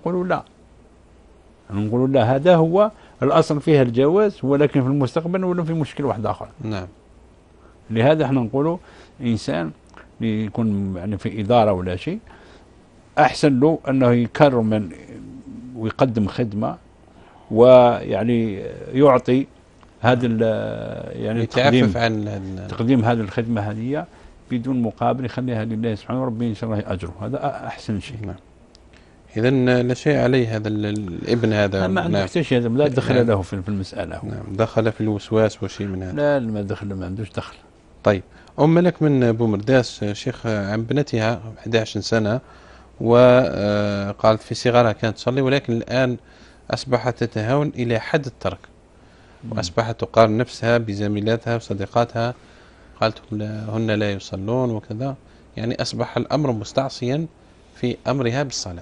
نقولوا لا هذا هو الأصل فيها الجواز، ولكن في المستقبل ولا في مشكل واحد آخر نعم. لهذا احنا نقولوا إنسان يكون يعني في إدارة ولا شيء أحسن له أنه يكرم ويقدم خدمة ويعني يعطي هذا يعني يتعفف عن تقديم هذه الخدمة هذه بدون مقابل، يخليها لله سبحانه وربي إن شاء الله أجره، هذا أحسن شيء. نعم. إذا لا شيء عليه هذا الابن هذا ما عنده شيء هذا لا دخل له في المسألة نعم. دخل في الوسواس وشيء من هذا لا ما دخل ما عندوش دخل. طيب أم ملك من بومرداس شيخ عن بنتها 11 سنة وقالت في صغرها كانت تصلي ولكن الآن أصبحت تتهاون إلى حد الترك، وأصبحت تقارن نفسها بزميلاتها وصديقاتها، قالت هن لا يصلون وكذا، يعني أصبح الأمر مستعصيا في أمرها بالصلاة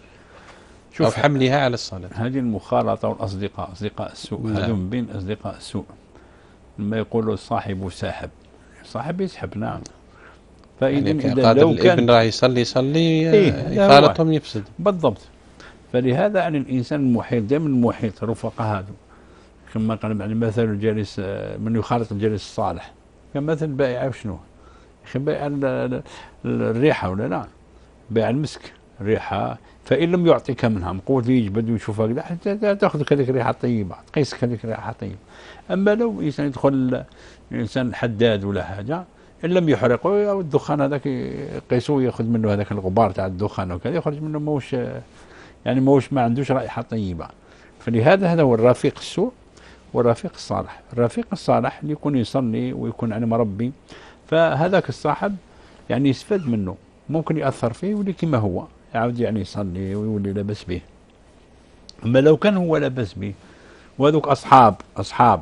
أو في حملها على الصلاة. هذه المخالطة والأصدقاء أصدقاء السوء هذا من بين أصدقاء السوء، لما يقولوا الصاحب ساحب صاحب يسحب نعم. فإذا يعني لو كان الابن راح يصلي يخالطهم يفسد بالضبط. فلهذا يعني الإنسان المحيط دائما المحيط رفقاء هذا كما قال يعني مثل الجالس من يخالط الجالس الصالح كمثل بائع شنو بائع الريحة ولا لا بائع المسك الريحة، فإن لم يعطيك منها مقوت يجبد ويشوفك حتى تأخذ هذيك الريحة طيبة تقيسك هذيك الريحة طيبة. أما لو إنسان يدخل إنسان حداد ولا حاجة إن لم يحرقه أو الدخان هذاك يقيسوه يأخذ منه هذاك الغبار تاع الدخان وكذا يخرج منه موش يعني موش ما عندوش رائحة طيبة. فلهذا هذا هو الرفيق السوء والرفيق الصالح. الرفيق الصالح اللي يكون يصلي ويكون يعني مربي، فهذاك الصاحب يعني يستفاد منه ممكن يأثر فيه ولي كما هو يعاود يعني يصلي ويولي لاباس به. أما لو كان هو لاباس به وهذوك أصحاب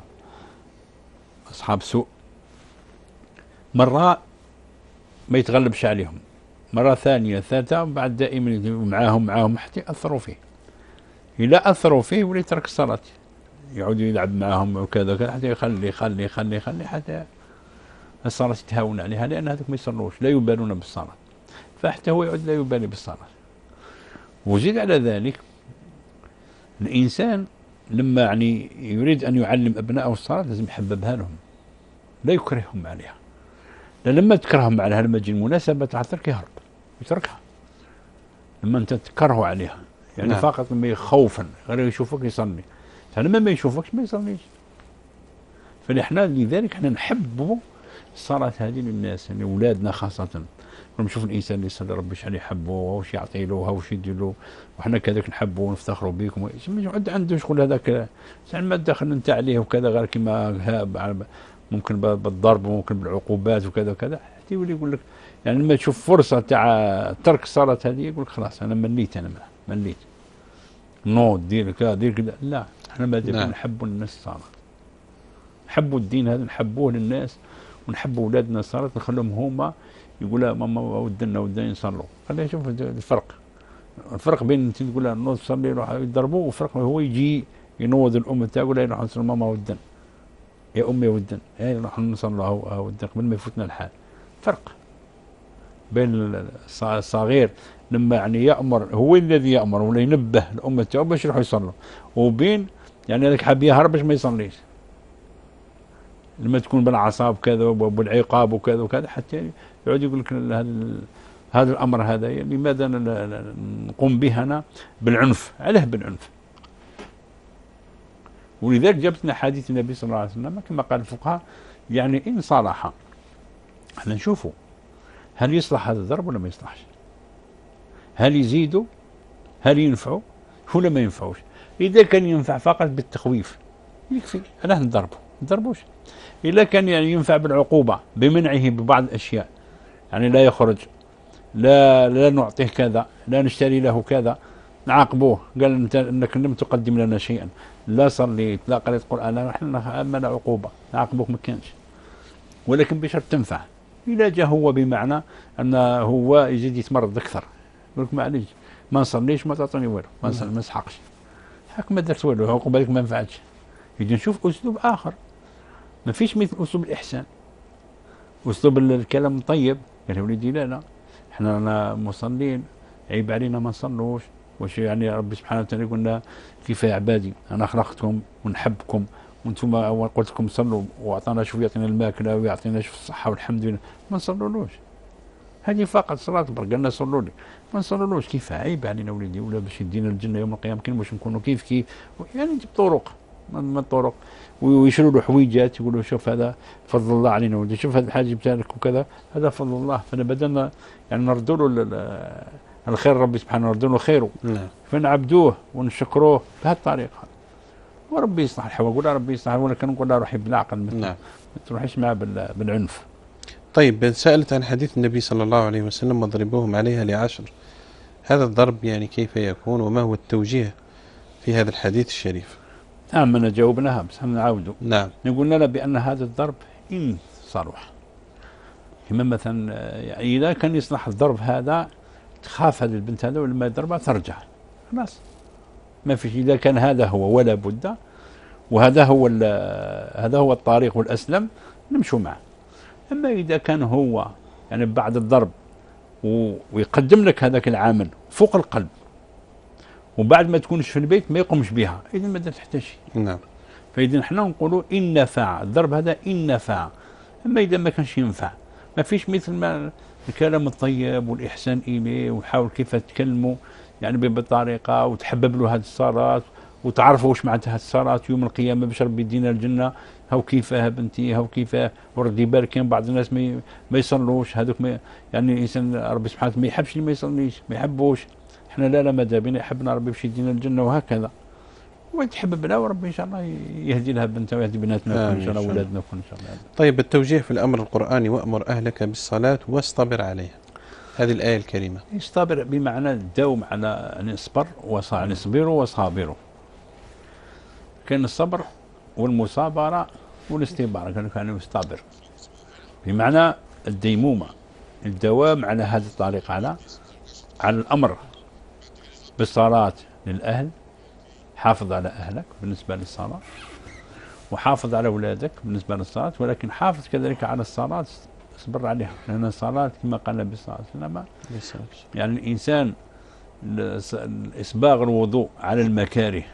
سوء مرة ما يتغلبش عليهم، مرة ثانية ثالثة بعد دائما معاهم حتى يأثروا فيه. إذا أثروا فيه ولي يترك الصلاة يعود يلعب معهم وكذا حتى يخلي حتى الصلاة يتهاون عليها، لأن هذوك ما يصلوش لا يبالون بالصلاة، فحتى هو يعود لا يبالي بالصلاة. وزيد على ذلك الإنسان لما يعني يريد أن يعلم أبنائه الصلاة لازم يحببها لهم لا يكرههم عليها، لأن لما تكرههم عليها لما تجي المناسبة تاع الترك يهرب يتركها. لما أنت تكرهه عليها يعني نعم. فقط لما خوفا غير يشوفك يصلي، لما ما يشوفكش ما يصليش. فنحن لذلك احنا نحبه الصلاة هذه للناس، يعني أولادنا خاصة. لما نشوف الإنسان اللي يصلي ربي شحال يحبه، وش يعطي له، وش يدير له، وحنا كذاك نحبه ونفتخروا بكم. يقعد عنده شغل هذاك زعما ما دخل انت عليه وكذا، غير كما ممكن بالضرب وممكن بالعقوبات وكذا وكذا، حتى يولي يقول لك يعني لما تشوف فرصة تاع ترك الصلاة هذه يقول لك خلاص أنا مليت، أنا مليت. نو دير كذا دير كذا، لا احنا ما نعم. نحبوا الناس الصلاة، نحبوا الدين هذا، نحبوه للناس، ونحبوا اولادنا الصلاة، نخليهم هما يقولوا ماما ودنا يصلوا. خلينا نشوف الفرق بين انت تقول له نوض صلي يروح يضربوه، وفرق هو يجي ينوض الام تاعو يقول له نروح نصلي ماما ودن يا امي ودن، يعني نروح نصلوا ودن قبل ما يفوتنا الحال. فرق بين الصغير لما يعني يأمر، هو الذي يأمر ولا ينبه الأمة تاعو باش يروحوا يصلوا، وبين يعني هذاك حاب يهرب باش ما يصليش، لما تكون بالعصاب كذا وبالعقاب وكذا وكذا، حتى يقعد يقول لك هذا الأمر هذا لماذا نقوم به أنا بالعنف؟ عليه بالعنف؟ ولذلك جابتنا حديث النبي صلى الله عليه وسلم كما قال الفقهاء، يعني إن صلح احنا نشوفوا هل يصلح هذا الضرب ولا ما يصلحش، هل يزيدوا، هل ينفعوا ولا ما ينفعوش. إذا كان ينفع فقط بالتخويف يكفي، أنا نضربوش. إذا كان يعني ينفع بالعقوبة بمنعه ببعض الأشياء، يعني لا يخرج، لا نعطيه كذا، لا نشتري له كذا، نعاقبوه، قال أنت أنك لم تقدم لنا شيئا، لا صليت لا قريت قرآن، احنا أمنا عقوبة نعاقبوك ما كانش، ولكن بشرط تنفع. إذا جاء هو بمعنى أن هو يزيد يتمرض أكثر، يقول لك معليش ما نصليش ما تعطوني والو، ما نسحقش، هاك ما درت والو، عقوبتك ما نفعتش. يجي نشوف أسلوب آخر، ما فيش مثل أسلوب الإحسان، أسلوب الكلام الطيب. قال يا وليدي لا احنا مصلين، عيب علينا ما نصلوش، واش يعني ربي سبحانه وتعالى قلنا كيف يا عبادي أنا خلقتكم ونحبكم وانتم قلت لكم صلوا، واعطانا شوف يعطينا الماكله ويعطينا شوف الصحه والحمد لله، ما نصلولوش. هذه فقط صلاه برك، قالنا صلوا لي ما نصلولوش، كيف عيب علينا وليدي، ولا باش يدينا الجنه يوم القيامه كاين باش نكونوا كيف يعني نجيب طرق من الطرق، ويشروا له حويجات يقولوا شوف هذا فضل الله علينا ولدي، شوف هذا الحاج جبت لك وكذا هذا فضل الله، فانا بدلنا يعني نردوا له الخير، ربي سبحانه نردوا له خيره، فنعبدوه ونشكروه بهذه الطريقه، وربي يصلح الحوال. قول ربي يصلح، ولا كان نقول له روحي بالعقل ما تروحيش معاه بالعنف. طيب سألت عن حديث النبي صلى الله عليه وسلم واضربوهم عليها ل10، هذا الضرب يعني كيف يكون وما هو التوجيه في هذا الحديث الشريف؟ نعم أنا جاوبناها بس نعاودوا. نعم قلنا له بأن هذا الضرب إن صلح، كما مثلا يعني إذا كان يصلح الضرب هذا تخاف هذه البنت هذا ولما يضربها ترجع خلاص ما فيش، إذا كان هذا هو ولا بد، وهذا هو الطريق والأسلم نمشوا معه. أما إذا كان هو يعني بعد الضرب ويقدم لك هذاك العامل فوق القلب، وبعد ما تكونش في البيت ما يقومش بها، إذا ما تحتاج شيء. نعم. فإذا نحن نقولوا إن نفع الضرب هذا إن نفع. أما إذا ما كانش ينفع ما فيش مثل ما الكلام الطيب والإحسان إليه، وحاول كيف تكلمه يعني بالطريقة، وتحبب له هذه الصلاة، وتعرفوا واش معناتها هذه الصلاة يوم القيامة باش ربي يدينا الجنة. هاو كيفاه بنتي هاو كيفاه، وردي بالك كاين بعض الناس ما يصلوش، هذوك يعني الإنسان ربي سبحانه ما يحبش اللي ما يصليش، ما يحبوش. احنا لا ماذا بينا يحبنا ربي باش يدينا الجنة، وهكذا وتحبب لها، وربي ان شاء الله يهدي لها بنتها ويهدي بناتنا ان شاء الله، واولادنا ان شاء الله. طيب التوجيه في الامر القراني وامر اهلك بالصلاه واصطبر عليها، هذه الايه الكريمه. يصطبر بمعنى الدوم على ان يصبر نصبروا وصابروا. كان الصبر والمصابره والاستبار، كان يصطبر بمعنى الديمومه، الدوام على هذه الطريقه، على الامر بالصلاه للاهل. حافظ على أهلك بالنسبة للصلاة، وحافظ على أولادك بالنسبة للصلاة، ولكن حافظ كذلك على الصلاة، اصبر عليها، لأن الصلاة كما قال النبي صلى الله عليه وسلم يعني الإنسان إسباغ الوضوء على المكاره،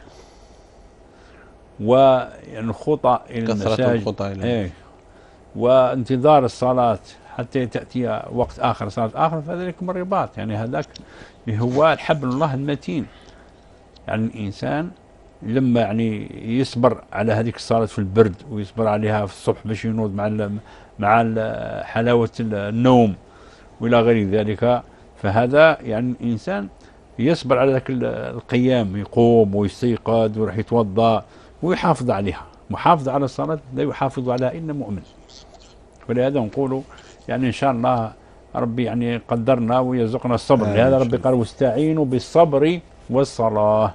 ويعني الخطى إلى المساجد، وانتظار الصلاة حتى تأتي وقت آخر، صلاة آخر، فذلك من الرباط، يعني هذاك هو الحبل الله المتين. يعني الإنسان لما يعني يصبر على هذيك الصلاة في البرد ويصبر عليها في الصبح باش ينوض مع حلاوة النوم وإلى غير ذلك، فهذا يعني الإنسان يصبر على ذاك القيام، يقوم ويستيقظ ويروح يتوضأ ويحافظ عليها. محافظ على الصلاة لا يحافظ عليها إلا مؤمن. ولهذا نقول يعني إن شاء الله ربي يعني قدرنا ويرزقنا الصبر. لهذا ربي قال واستعينوا بالصبر والصلاة.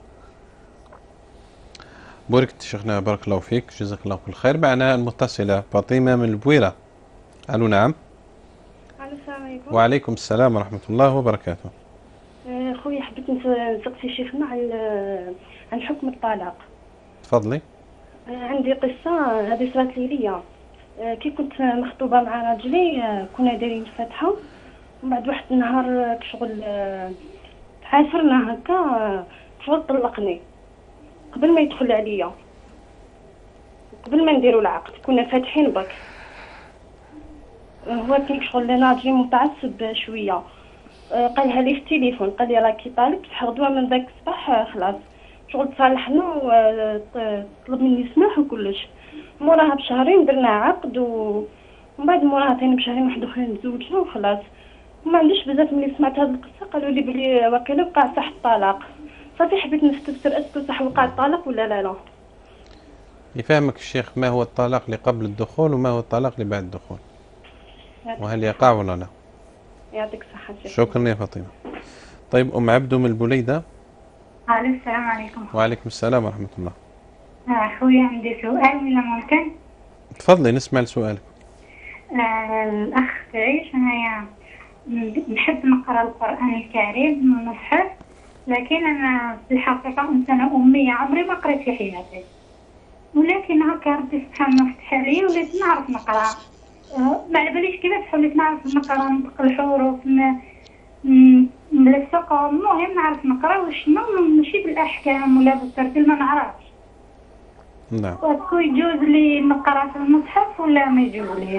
بوركت شيخنا، بارك الله فيك، جزاك الله كل خير. معنا المتصلة فاطمة من البويرة. ألو نعم. السلام عليكم. وعليكم السلام ورحمة الله وبركاته. خويا حبيت نسقسي شيخنا عن حكم الطلاق. تفضلي. عندي قصة هذه صارت لي ليا. كي كنت مخطوبة مع راجلي كنا دايرين فاتحة، ومن بعد واحد النهار شغل تعاشرنا هكا شغل طلقني قبل ما يدخل عليا، قبل ما نديروا العقد كنا فاتحين برك. هو كان شغل ناجي متعصب شويه، قالها لي في التليفون، قال لي راكي طالق، بصح غدوه من ذاك الصباح خلاص شغل تصالحنا وطلب مني سماح وكلش. موراها بشهرين درنا عقد، ومن بعد موراها ثاني بشهرين واحد اخرين تزوجنا وخلاص. ما عنديش بزاف ملي سمعت هذه القصه قالوا لي بلي وكيله وقع صح الطلاق. صافي حبيت نستفسر اسكو صح وقع الطلاق ولا لا. يفهمك الشيخ ما هو الطلاق اللي قبل الدخول وما هو الطلاق اللي بعد الدخول، وهل يقع ولا لا؟ يعطيك الصحة. شكرا يا فاطمة. طيب أم عبدو من البوليدة. السلام عليكم. وعليكم السلام ورحمة الله. أخوي عندي سؤال إذا ممكن. تفضلي نسمع لسؤالك. الأخ تعيش أنا نحب نقرأ القرآن الكريم من المصحف، لكن أنا في الحقيقة إنسانة أمية، عمري ما قريت في حياتي، ولكن هكا ربي سبحانه فتح عليا وليت نعرف نقرأ. ما على باليش كيفاش وليت نعرف نقرأ، نطق الحروف نلصق، المهم نعرف نقرأ وشنو، ماشي بالأحكام ولا بالترتيل ما نعرفش. نعم. واسكو يجوز لي نقرأ في المصحف ولا ما يجوزليش؟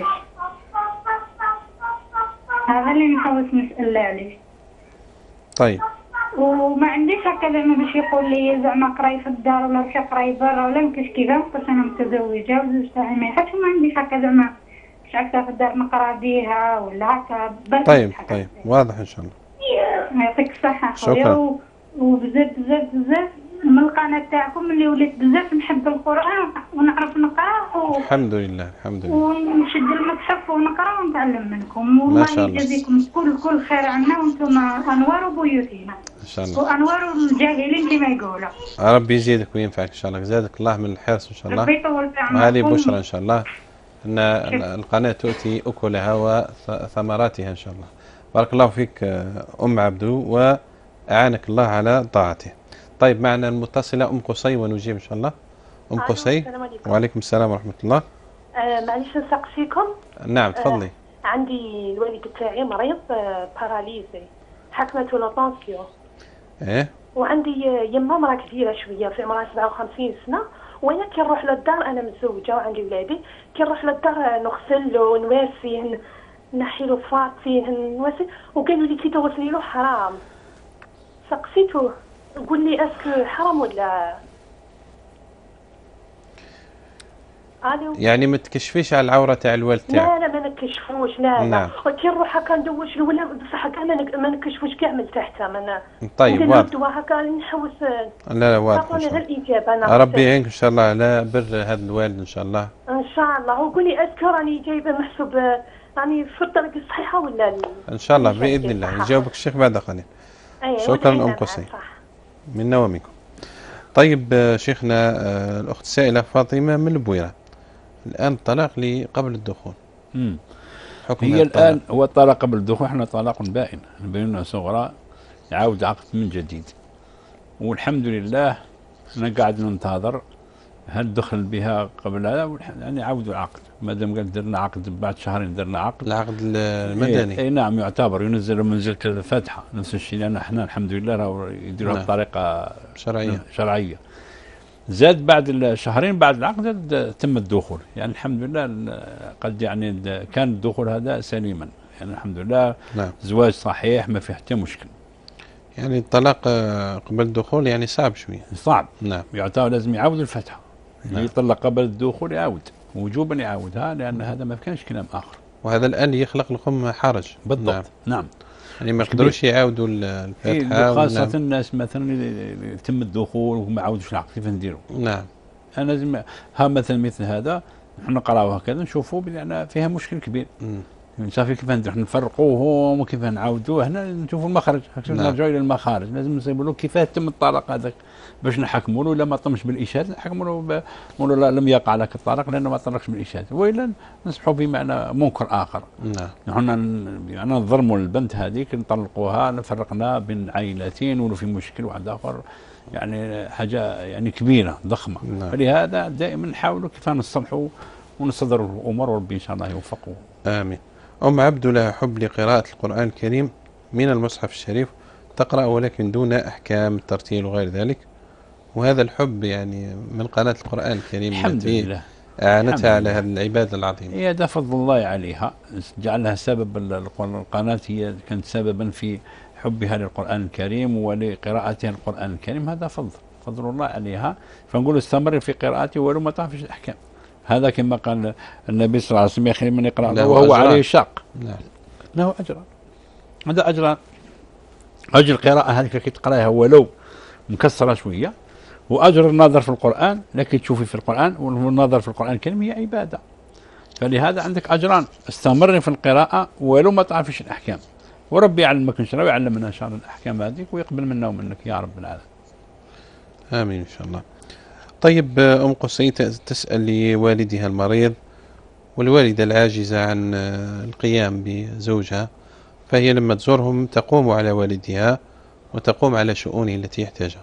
هذا اللي نحوس نسأل عليه. طيب. وما عنديش هكا زعما باش يقول لي زعما قراي في الدار ولا باش قراي برا ولا مكاش كيفاش، باش انا متزوجه وزوج تاعي ما يحبش، ما عنديش هكا زعما باش هكا في الدار نقرا بيها ولا هكا. طيب واضح ان شاء الله. يعطيك الصحه خويا. وبزاف بزاف بزاف من القناه تاعكم اللي وليت بزاف نحب القران ونعرف نقرا الحمد لله الحمد لله. ونشد المصحف ونقرا ونتعلم منكم، والله يجازيكم كل خير عنا، وانتم انوار بيوتنا ان شاء الله، وانوار الجاهلين كما يقولوا. ربي يزيدك وينفعك ان شاء الله، زادك الله من الحرص ان شاء الله. ربي يطول في عمركم. وهذه بشرى ان شاء الله ان القناه تؤتي اكلها وثمراتها ان شاء الله. بارك الله فيك ام عبدو واعانك الله على طاعته. طيب معنا المتصله ام قصي ونجيب ان شاء الله. ام قصي. وعليكم السلام ورحمه الله. معليش نسقسيكم. نعم تفضلي. عندي الوالد تاعي مريض باراليزي، حكمته لطونسيون. ايه. وعندي يما مرا كبيره شويه، في عمرها 57 سنه، وانا كي نروح للدار، انا متزوجه وعندي ولادي، كي نروح للدار نغسل له ونواسيه، نحي له فاطيه نواسي، وقالوا لي كي توصلي له حرام. سقسيته قول لي اسكو حرام ولا؟ يعني ما تكشفيش على العوره تاع الوالد تاعك؟ لا ما نكشفوش، لا نعم. كي نروح هكا ندوش له ولا بصح كاع ما نكشفوش كاع من تحت. ما طيب واضح. هكا نحوس. لا واضح ان شاء الله. ربي يعينك ان شاء الله على بر هذا الوالد ان شاء الله. ان شاء الله. وقول لي اسكو راني جايبه محسوب راني في الطريق الصحيحه ولا؟ ان شاء الله باذن الله يجاوبك الشيخ بعد قليل. شكرا ام قصي منا ومنكم. طيب شيخنا الاخت السائله فاطمه من البويره، الان الطلاق اللي قبل الدخول. حكم هي الان هو الطلاق قبل الدخول، احنا طلاق بائن، بيننا صغرى يعاود عقد من جديد، والحمد لله انا قاعد ننتظر هل دخل بها قبل هذا، يعني عاودوا العقد، ما دام قال درنا عقد بعد شهرين درنا عقد. العقد المدني. اي نعم، يعتبر ينزل منزله الفاتحه نفس الشيء، لان احنا الحمد لله راهو يديروها بطريقه شرعيه. زاد بعد الشهرين بعد العقد تم الدخول، يعني الحمد لله قد يعني كان الدخول هذا سليما، يعني الحمد لله. نعم. زواج صحيح ما فيه حتى مشكل. يعني الطلاق قبل الدخول يعني صعب شوية. صعب. نعم. يعتبر لازم يعاود الفتحة. نعم. يطلق قبل الدخول يعاود وجوبا يعاودها، لأن هذا ما كانش كلام آخر. وهذا الآن يخلق لكم حرج. بالضبط. نعم. يعني ما يقدروش يعاودوا الفاتحة. خاصة نعم. الناس مثلا يتم الدخول وما عاودوش العقد، كيف نديروا؟ نعم. أنا لازم مثل هذا نحن نقراوها هكذا نشوفوا بأن فيها مشكل كبير. صافي كيف نديروا نفرقوهم وكيف نعاودوه، هنا نشوفوا المخرج. نعم. نرجعوا إلى المخارج، لازم نصيبوا له كيف تم الطلاق هذاك باش نحكموا له. إلا ما تمش بالإشهاد نحكموا له نقولوا لا لم يقع لك الطلاق لأنه ما طلقش بالإشهاد، وإلا نصبحوا بمعنى منكر آخر. نعم. نحن يعني نظلموا البنت هذيك نطلقوها، نفرقنا بين عائلتين ولو في مشكل واحد آخر، يعني حاجة يعني كبيرة ضخمة. نعم. فلهذا دائما نحاولوا كيف نصلحوا ونصدروا الأمور، وربي إن شاء الله يوفقوا. آمين. أم عبد لها حب لقراءة القرآن الكريم من المصحف الشريف، تقرأ ولكن دون أحكام الترتيل وغير ذلك، وهذا الحب يعني من قناة القرآن الكريم الحمد لله أعانتها على هذه العبادة العظيمة. هي هذا فضل الله عليها، جعلها سبب. القناة هي كانت سببا في حبها للقرآن الكريم ولقراءتها القرآن الكريم، هذا فضل الله عليها. فنقول استمر في قراءته ولو ما تعرفش الأحكام. هذا كما قال النبي صلى الله عليه وسلم: يخير من يقرأ وهو عليه شاق. نعم. له أجران. هذا أجران. أجر القراءة هذيك كي تقرأها ولو مكسرة شوية، وأجر النظر في القرآن لكن تشوفي في القرآن، والنظر في القرآن الكريم هي عبادة. فلهذا عندك أجران، استمري في القراءة ولو ما تعرفش الأحكام، وربي يعلمك إن شاء الله ويعلمنا إن شاء الله الأحكام هذيك ويقبل منا ومنك يا رب العالمين. آمين إن شاء الله. طيب أم قصي تسأل لوالدها المريض والوالدة العاجزة عن القيام بزوجها، فهي لما تزورهم تقوم على والدها وتقوم على شؤونه التي يحتاجها.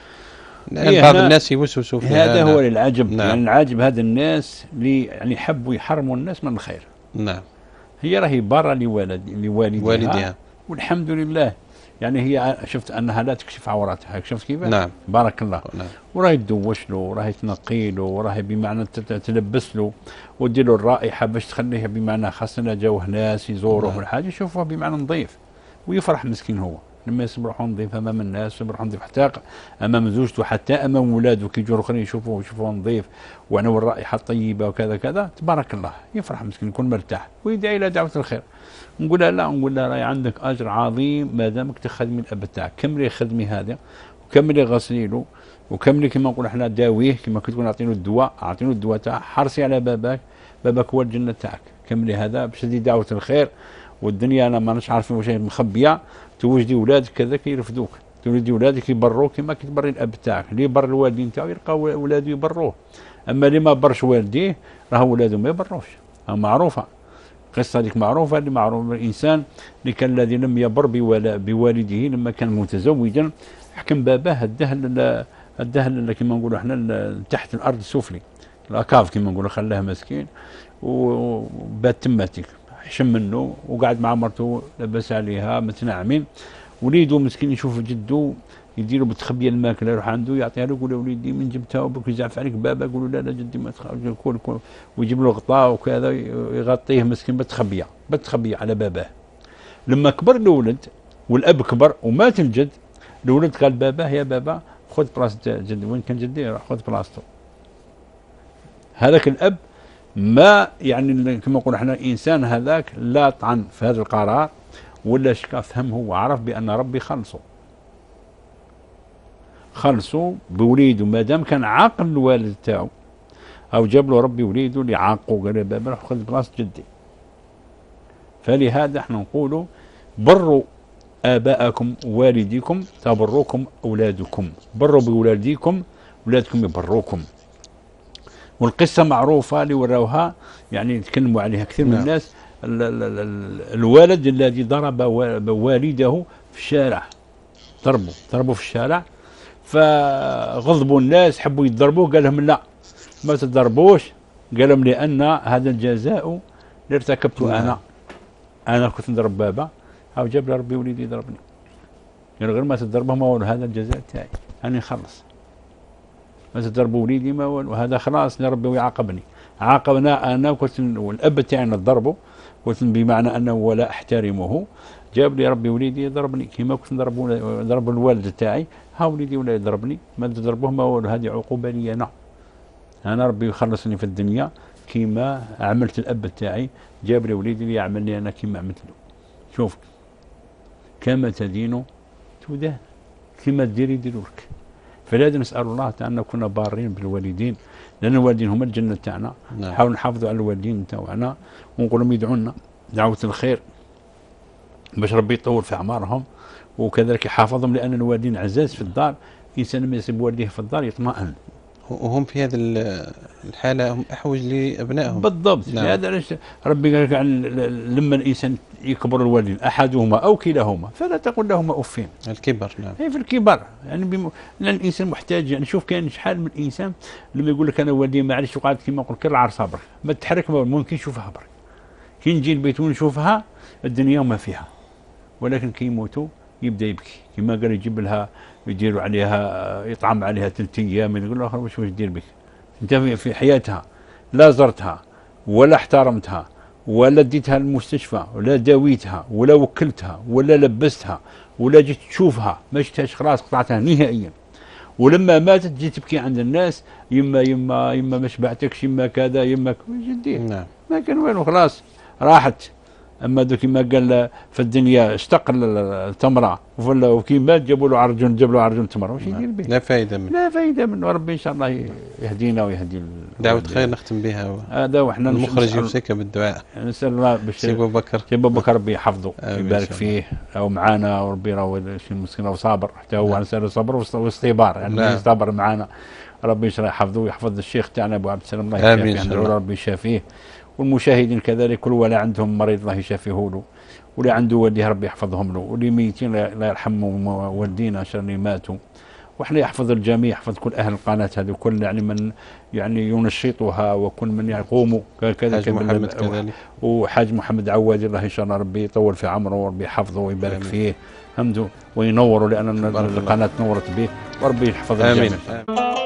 بعض الناس يوسوسوا في هذا هو العجب. نعم. يعني العجب هذا الناس اللي يعني حبوا يحرموا الناس من الخير. نعم. هي راهي بارة لوالدها والحمد لله. يعني هي شفت أنها لا تكشف عوراتها، شفت كيف؟ نعم. بارك الله. نعم. وراهي تدوش له، وراهي تنقي له، وراهي بمعنى تلبس له ودير له الرائحة باش تخليها بمعنى خاصة جاوه ناس يزوروه والحاجة يشوفوها بمعنى نظيف ويفرح مسكين هو لما يصبحوا نظيف امام الناس، يصبحوا نظيف حتى امام زوجته حتى امام ولاده كي يجوا الاخرين يشوفوه نظيف وعنو الرائحه الطيبه وكذا كذا، تبارك الله يفرح مسكين يكون مرتاح ويدعي الى دعوه الخير. نقول لها لا، نقول لها راهي عندك اجر عظيم ما دامك تخدمي الاب تاعك، كملي خدمي هذا وكملي غسليله وكملي كما نقول احنا داويه كما كتكون اعطينه الدواء، اعطينه الدواء تاعه، حرصي على بابك، بابك هو الجنه تاعك، كملي هذا باش تدي دعوه الخير. والدنيا انا ماناش عارفين واش هي مخبيه، توجدي ولادك كذاك يرفدوك، تولدي ولادك يبروك كما كتبري الاب تاعك، اللي يبر الوالدين تاعو يلقاو ولاده يبروه، اما اللي ما برش والديه راه ولاده ما يبروش، معروفه القصه هذيك معروفه. اللي معروف الانسان اللي كان الذي لم يبر بوالده لما كان متزوجا حكم باباه هداه كما نقولوا احنا تحت الارض السفلي، الاكاف كما نقولوا، خلاه مسكين وبات تماتيك حشم منه وقعد مع مرته لبس عليها متنعمين. وليدو مسكين يشوف جدو يديروا بتخبيه الماكله، يروح عنده يعطيها له يقول له وليدي من جبتها وبك يزعف عليك بابا، يقول له لا لا جدي ما تخرج كل ويجيب له غطاء وكذا يغطيه مسكين بتخبيه على باباه. لما كبر الولد والاب كبر ومات الجد، الولد قال باباه يا بابا خذ بلاصه جدي، وين كان جدي راح خذ بلاصته. هذاك الاب ما يعني كما نقول احنا الانسان هذاك لا طعن في هذا القرار ولا شكا، فهم هو عرف بان ربي خلصوا بوليده ما دام كان عاقل الوالد تاعو، او جاب له ربي وليده اللي عاقوا قال له بابا روح خذ بلاصه جدي. فلهذا احنا نقولوا بروا اباءكم والديكم تبروكم اولادكم، بروا بولاديكم اولادكم يبروكم. والقصة معروفة اللي وراوها يعني يتكلموا عليها كثير من الناس. الولد الذي ضرب والده في الشارع، ضربوا في الشارع، فغضبوا الناس حبوا يضربوه، قال لهم لا ما تضربوش، قال لهم لأن هذا الجزاء اللي ارتكبته أنا كنت نضرب بابا أو جاب لي ربي وليدي يضربني، يعني غير ما تضربهم هو هذا الجزاء تاعي أنا خلص، ما تضربوا وليدي ما وهذا خلاص ربي ويعاقبني. عاقبنا انا كنت والاب تاعي نضربه، قلت بمعنى انه ولا احترمه. جاب لي ربي وليدي يضربني كيما كنت نضرب الوالد تاعي، ها وليدي ولا يضربني، ما تضربوه ما هو، هذه عقوبه لي انا ربي يخلصني في الدنيا كيما عملت الاب تاعي، جاب لي وليدي اللي يعملني انا كيما عملت له. شوف كما تدين تدان، كيما دير يديروا لك. فلازم نسال الله تعالى نكون بارين بالوالدين، لان الوالدين هما الجنه تاعنا. نحاول نحافظوا على الوالدين تاعنا ونقول لهم يدعوا لنا دعوه الخير باش ربي يطول في اعمارهم، وكذلك يحافظهم، لان الوالدين عزاز في الدار. الانسان ما يسيب والديه في الدار يطمئن، وهم في هذه الحالة هم أحوج لأبنائهم. بالضبط. هذا علاش ربي قال لك لما الإنسان يكبر الوالدين أحدهما أو كلاهما فلا تقل لهما أف. الكبر. نعم. في الكبر يعني لأن الإنسان محتاج. يعني شوف كاين شحال من الإنسان لما يقول لك أنا والدي معليش وقعد كيما نقول كالعر صبر ما تحرك، ممكن نشوفها برك كي نجي البيت ونشوفها الدنيا وما فيها، ولكن كي يموتوا يبدا يبكي. كما قال يجيب لها يديروا عليها يطعم عليها 3 ايام، يقول له واش دير بك انت في حياتها لا زرتها ولا احترمتها ولا ديتها للمستشفى ولا داويتها ولا وكلتها ولا لبستها ولا جيت تشوفها، ما شفتهاش خلاص قطعتها نهائيا. ولما ماتت جيت تبكي عند الناس يما ما شبعتكش، يما كذا يما جدير. نعم. ما كان والو خلاص راحت. اما ذوك كما قال في الدنيا اشتق التمره وكي مات جابوا له عرجون، جاب له عرجون تمره، واش يدير به؟ لا فائده منه. لا فائده منه. ربي ان شاء الله يهدينا ويهدي دعوة خير نختم بها. هذا وحنا المخرج يوصيك بالدعاء. نسال الله باش سي ابو بكر ربي يحفظه ويبارك فيه او معانا، وربي راهو شي مسكين وصابر حتى هو، نسال صبر واستبار يعني يصبر معانا. ربي يحفظه ويحفظ الشيخ تاعنا ابو عبد السلام الله يشافيه، ربي يشافيه، والمشاهدين كذلك كل ولا عندهم مريض الله يشافيه له، واللي عنده والديه ربي يحفظهم له، واللي ميتين الله يرحمهم والدينا عشان اللي ماتوا. واحنا يحفظ الجميع، يحفظ كل اهل القناه هذه، كل يعني من يعني ينشطها وكل من يقوموا كذلك محمد كذلك، وحاج محمد عواد الله ان شاء الله ربي يطول في عمره وربي يحفظه ويبارك فيه همده وينوره، لان القناه نورت به وربي يحفظ الجميع.